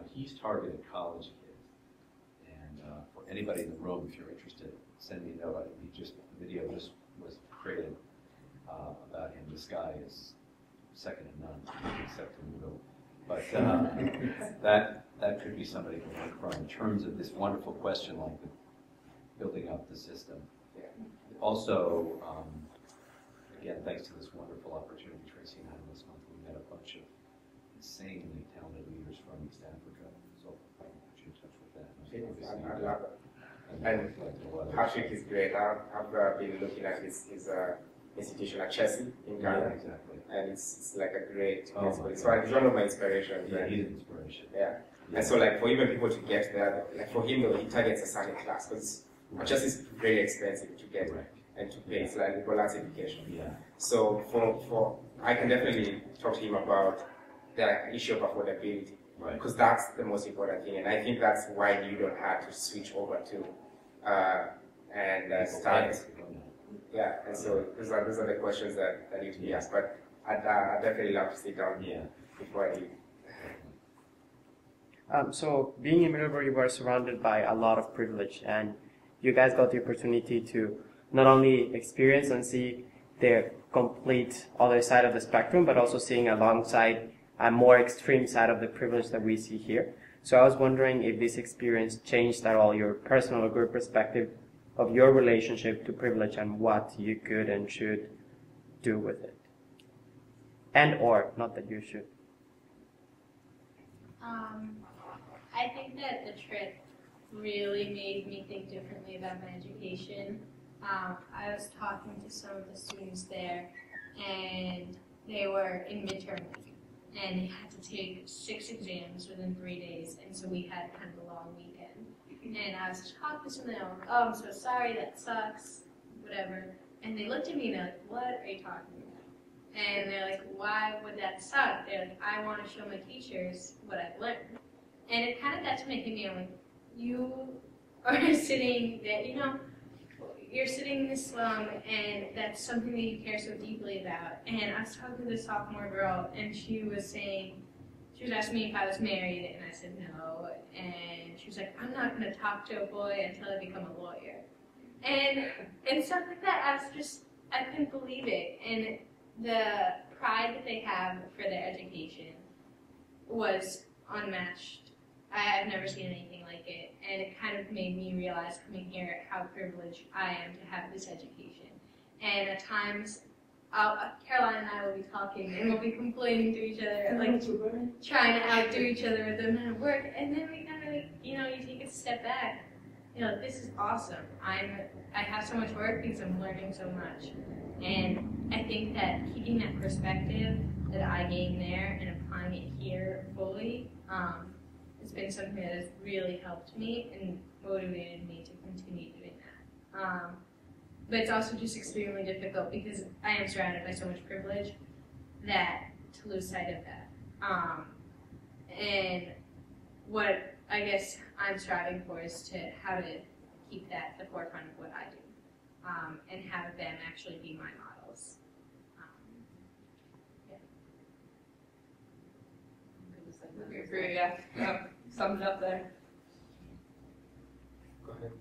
he's targeted college kids. And for anybody in the room, if you're interested, send me a note. The video just was created about him. This guy is second to none, except to Mugo. But that could be somebody to learn from in terms of this wonderful question, like building up the system. Also, again, thanks to this wonderful opportunity Tracy and I had this month, we met a bunch of insanely talented leaders from East Africa. So I can put you in touch with that. I love it. And Patrick is great. I've been looking at his institution at MCSE in Ghana. Yeah, exactly. And it's like a great principle. So he's one of my inspirations. Yeah, he's an inspiration. Yeah. And so like for even people to get there, like for him, he targets a certain class because MCSE is very expensive to get and to pay. It's like liberal arts education. Yeah. So for I can definitely talk to him about the issue of affordability. Right. Because that's the most important thing. And I think that's why you don't have to switch over to start. Yeah, and so those are the questions that need to be asked. But I'd definitely love to sit down before I leave. So being in Middlebury, you were surrounded by a lot of privilege, and you guys got the opportunity to not only experience and see the complete other side of the spectrum, but also seeing alongside a more extreme side of the privilege that we see here. So I was wondering if this experience changed at all your personal or group perspective of your relationship to privilege and what you could and should do with it. And or, not that you should. I think that the trip really made me think differently about my education. I was talking to some of the students there, and they were in midterm week, and they had to take 6 exams within 3 days, and so we had kind of a long weekend. And I was talking to some of them, oh, I'm so sorry, that sucks, whatever. And they looked at me and they're like, what are you talking about? And they're like, why would that suck? They're like, I want to show my teachers what I've learned. And it kind of got to making me, I'm like, you are sitting there, you know, you're sitting in this slum, and that's something that you care so deeply about. And I was talking to this sophomore girl, and she was asking me if I was married, and I said no. And she was like, I'm not going to talk to a boy until I become a lawyer. And stuff like that, I couldn't believe it. And the pride that they have for their education was unmatched. I've never seen anything like it, and it kind of made me realize coming here how privileged I am to have this education. And at times, Caroline and I will be talking, and we'll be complaining to each other, like trying to outdo each other with the amount of work, and then we kind of, you know, you take a step back. You know, this is awesome. I have so much work because I'm learning so much. And I think that keeping that perspective that I gained there and applying it here fully, has been something that has really helped me and motivated me to continue doing that. But it's also just extremely difficult because I am surrounded by so much privilege that to lose sight of that. And what I guess I'm striving for is to how to keep that at the forefront of what I do, and have them actually be my models. I agree, yeah. Summed it up there. Go ahead.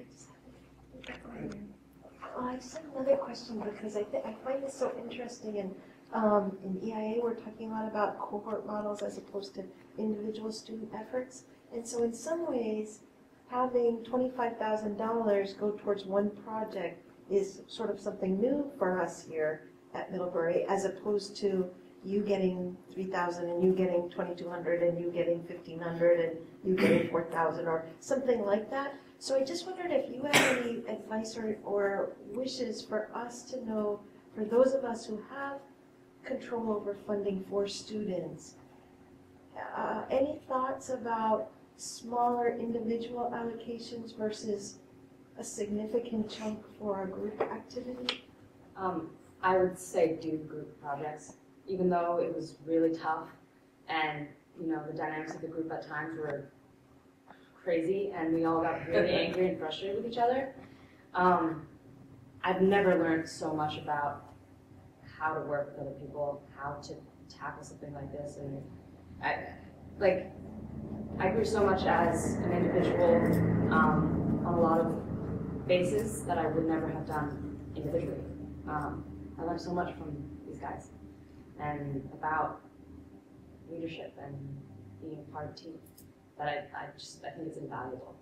I just have another question because I find this so interesting. And in EIA, we're talking a lot about cohort models as opposed to individual student efforts. And so in some ways, having $25,000 go towards one project is sort of something new for us here at Middlebury, as opposed to you getting 3,000 and you getting 2,200 and you getting 1,500 and you getting 4,000 or something like that. So I just wondered if you have any advice or wishes for us to know, for those of us who have control over funding for students, any thoughts about smaller individual allocations versus a significant chunk for a group activity? I would say do group projects, even though it was really tough and, you know, the dynamics of the group at times were crazy and we all got really angry and frustrated with each other. I've never learned so much about how to work with other people, how to tackle something like this, and I grew so much as an individual on a lot of bases that I would never have done individually. I learned so much from these guys and about leadership and being a part of a team that I think it's invaluable.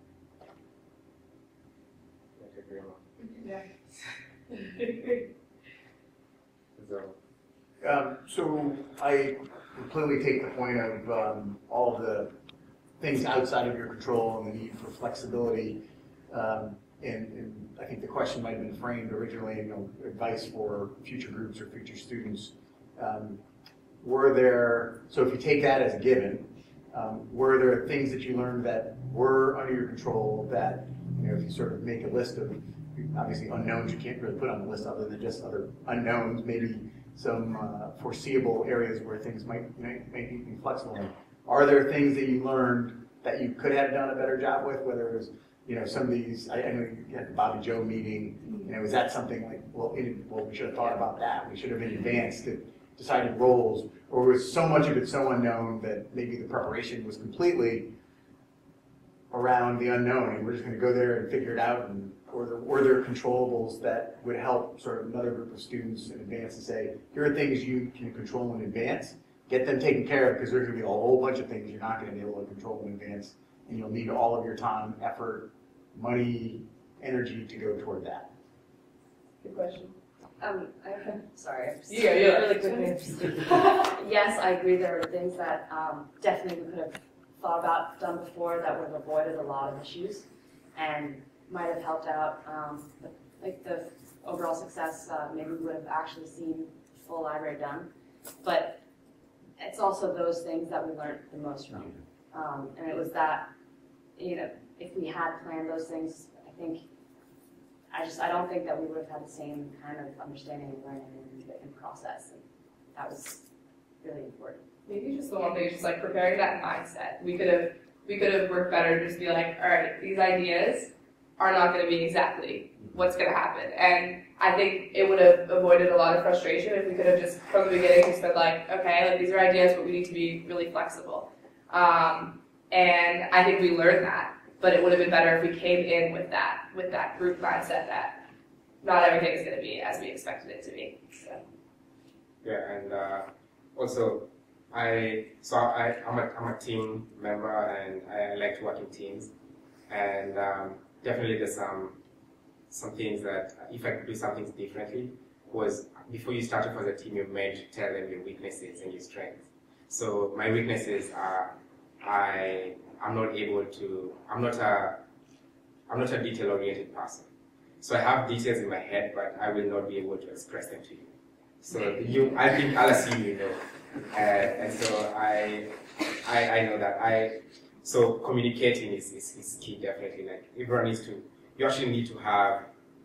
Yeah. So I completely take the point of all of the things outside of your control and the need for flexibility. And I think the question might have been framed originally, advice for future groups or future students. So if you take that as a given, were there things that you learned that were under your control that, if you sort of make a list of, obviously unknowns you can't really put on the list other than just other unknowns, maybe some foreseeable areas where things might be flexible in. Are there things that you learned that you could have done a better job with, whether it was, some of these, I know you had the Bobby Joe meeting, is that something like, well, we should have thought about that, we should have in advance decided roles, or was so much of it so unknown that maybe the preparation was completely around the unknown, and we're just going to go there and figure it out, or were there controllables that would help sort of another group of students in advance to say, here are things you can control in advance, get them taken care of, because there's going to be a whole bunch of things you're not going to be able to control in advance, and you'll need all of your time, effort, money, energy to go toward that. Good question. Sorry, Yeah. really quickly. Yes, I agree. There were things that definitely we could have thought about, done before, that would have avoided a lot of issues, and might have helped out. Like the overall success, maybe we would have actually seen full library done. But it's also those things that we learned the most from, and it was that, if we had planned those things, I don't think that we would have had the same kind of understanding and learning and process, and that was really important. Maybe just the one thing is just like preparing that mindset. We could have worked better to just be like, all right, these ideas are not going to be exactly what's going to happen, and I think it would have avoided a lot of frustration if we could have just from the beginning just been like, okay, these are ideas, but we need to be really flexible. And I think we learned that. But it would have been better if we came in with that group mindset that not everything is going to be as we expected it to be. So. Yeah, and also I'm a team member, and I like to work in teams, and definitely there's some things that if I could do some things differently was before you start off as a team, you're meant to tell them your weaknesses and your strengths. So my weaknesses are I'm not a detail-oriented person. So I have details in my head, but I will not be able to express them to you. So I think I'll assume you know. And so I know that so communicating is key, definitely. Like everyone you actually need to have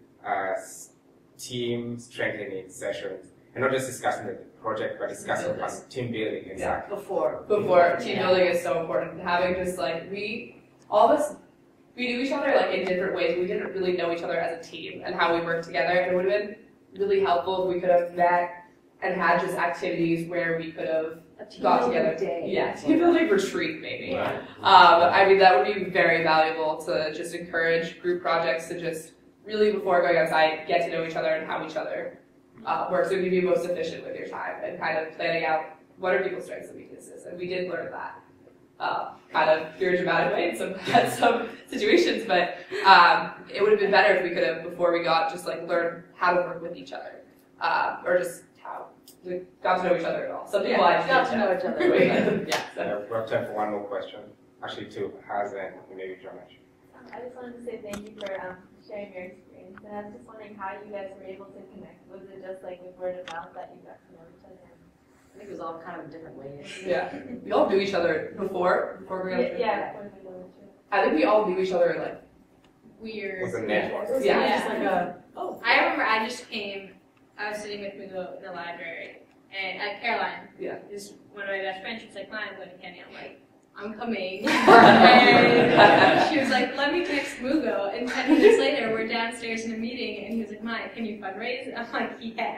team strengthening sessions, and not just discussing the project, but discussing team building. Exactly. Yeah, before team building is so important. Having just like all of us, we knew each other like in different ways. We didn't really know each other as a team and how we worked together. And it would have been really helpful if we could have met and had just activities where we could have got together. Yeah, team building retreat maybe. Right. That would be very valuable to just encourage group projects to just really before going outside get to know each other and how each other works. So you be most efficient with your time and kind of planning out what are people's strengths and weaknesses. And we did learn that. Kind of through a dramatic way in some situations, but it would have been better if we could have, before we got, just like learn how to work with each other, or just how we got to know each other at all. Some people got to know each other. Yeah, so. We have time for one more question. Actually, two. Hazen and maybe Jonash. I just wanted to say thank you for sharing your experience, and I was just wondering how you guys were able to connect. Was it just like with word of mouth that you got to know each other? I think it was all kind of different ways. Yeah, we all knew each other before we got to I think we all knew each other like Weird. It was a network. Yeah. Just like I remember I just came, I was sitting with Mugo in the library, and Caroline is one of my best friends. She was like, "Mom, I'm going to Kenya." I'm like, "I'm coming." And she was like, "Let me text Mugo." And 10 minutes later, we're downstairs in a meeting, and he was like, "Mike, can you fundraise?" I'm like, "Yeah."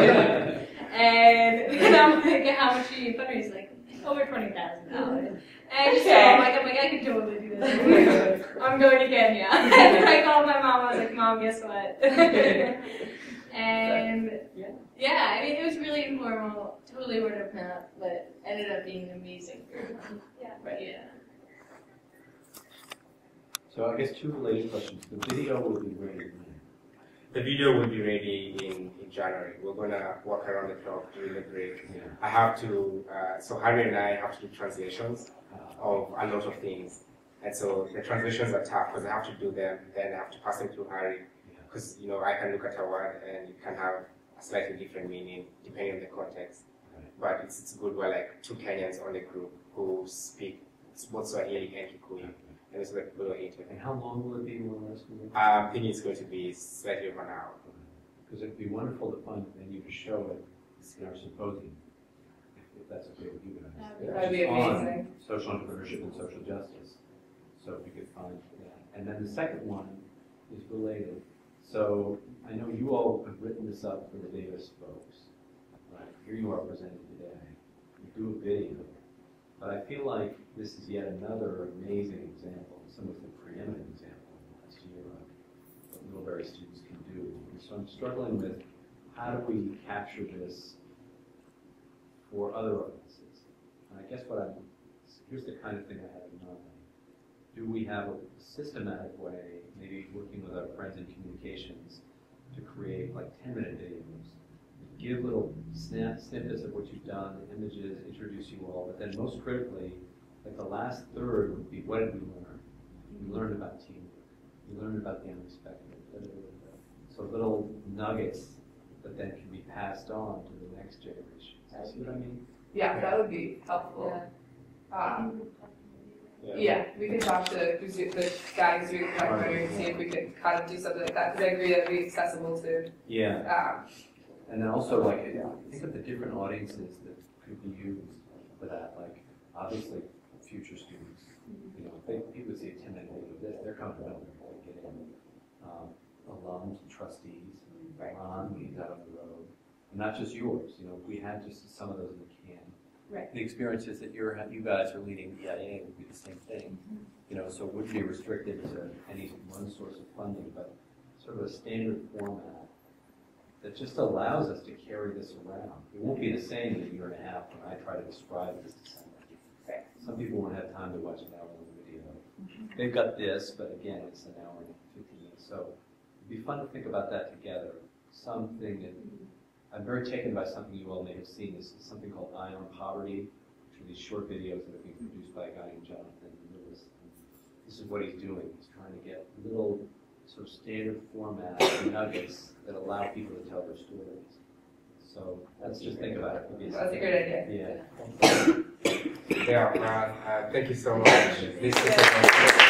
And then I'm like, "How much do you fundraise?" He's like, "Over $20,000." And so I'm like, I can totally do this. I'm going to Kenya. And then I called my mom. I was like, Mom, guess what? And yeah, I mean, it was really informal, totally word of mouth, but ended up being an amazing group. Yeah. So I guess 2 related questions. The video will be ready when? The video will be ready in January. We're going to work around the clock during the break. Yeah. I have to, so Harry and I have to do translations of a lot of things. And so the translations are tough because I have to do them, then I have to pass them to Harry. Because, you know, I can look at a word and it can have a slightly different meaning depending on the context. Right. But it's good. We're like 2 Kenyans on the group who speak both Swahili and Kikuyu. And it's like below 8. And how long will it be more or less? I think it's going to be slightly over an hour. Because it'd be wonderful to find and you to show it in our symposium, if that's okay with you guys. That'd be amazing. Social entrepreneurship and social justice. So if you could find that. And then the second one is related. So I know you all have written this up for the Davis folks. Right? Here you are presenting today. You do a video. But I feel like this is yet another amazing example, some of the preeminent example last year of what Middlebury students can do. And so I'm struggling with how do we capture this for other audiences? And I guess here's the kind of thing I have in mind. Do we have a systematic way, maybe working with our friends in communications, to create like 10-minute videos? Give little snippets of what you've done, images, introduce you all, but then most critically, like the last third would be, what did we learn? We learned about teamwork. We learned about the unexpected. So little nuggets that then can be passed on to the next generation. See what I mean? Yeah, that would be helpful. Yeah, we can talk to the guys who are and see if we can kind of do something like that, because I agree that would be accessible to. Yeah. And then also, like, think of the different audiences that could be used for that. Like, obviously, future students. You know, if people see a 10-minute video of this, they're coming to Middlebury to get in. Alums, trustees, on these out on the road, and not just yours. You know, if we had just some of those in the can. Right. The experiences that you guys are leading the EIA would be the same thing. You know, so it wouldn't be restricted to any one source of funding, but sort of a standard format that just allows us to carry this around. It won't be the same in a year and a half when I try to describe this to somebody. Right. Some people won't have time to watch an hour-long video. They've got this, but again, it's an hour and 15 minutes. So it'd be fun to think about that together. Something that I'm very taken by something you all may have seen. This is something called Eye on Poverty, which are these short videos that are being produced by a guy named Jonathan Lewis. This is what he's doing. He's trying to get little sort of standard format nuggets that allow people to tell their stories. So let's just think about it. That's a great idea. Yeah. Yeah, thank you so much. This is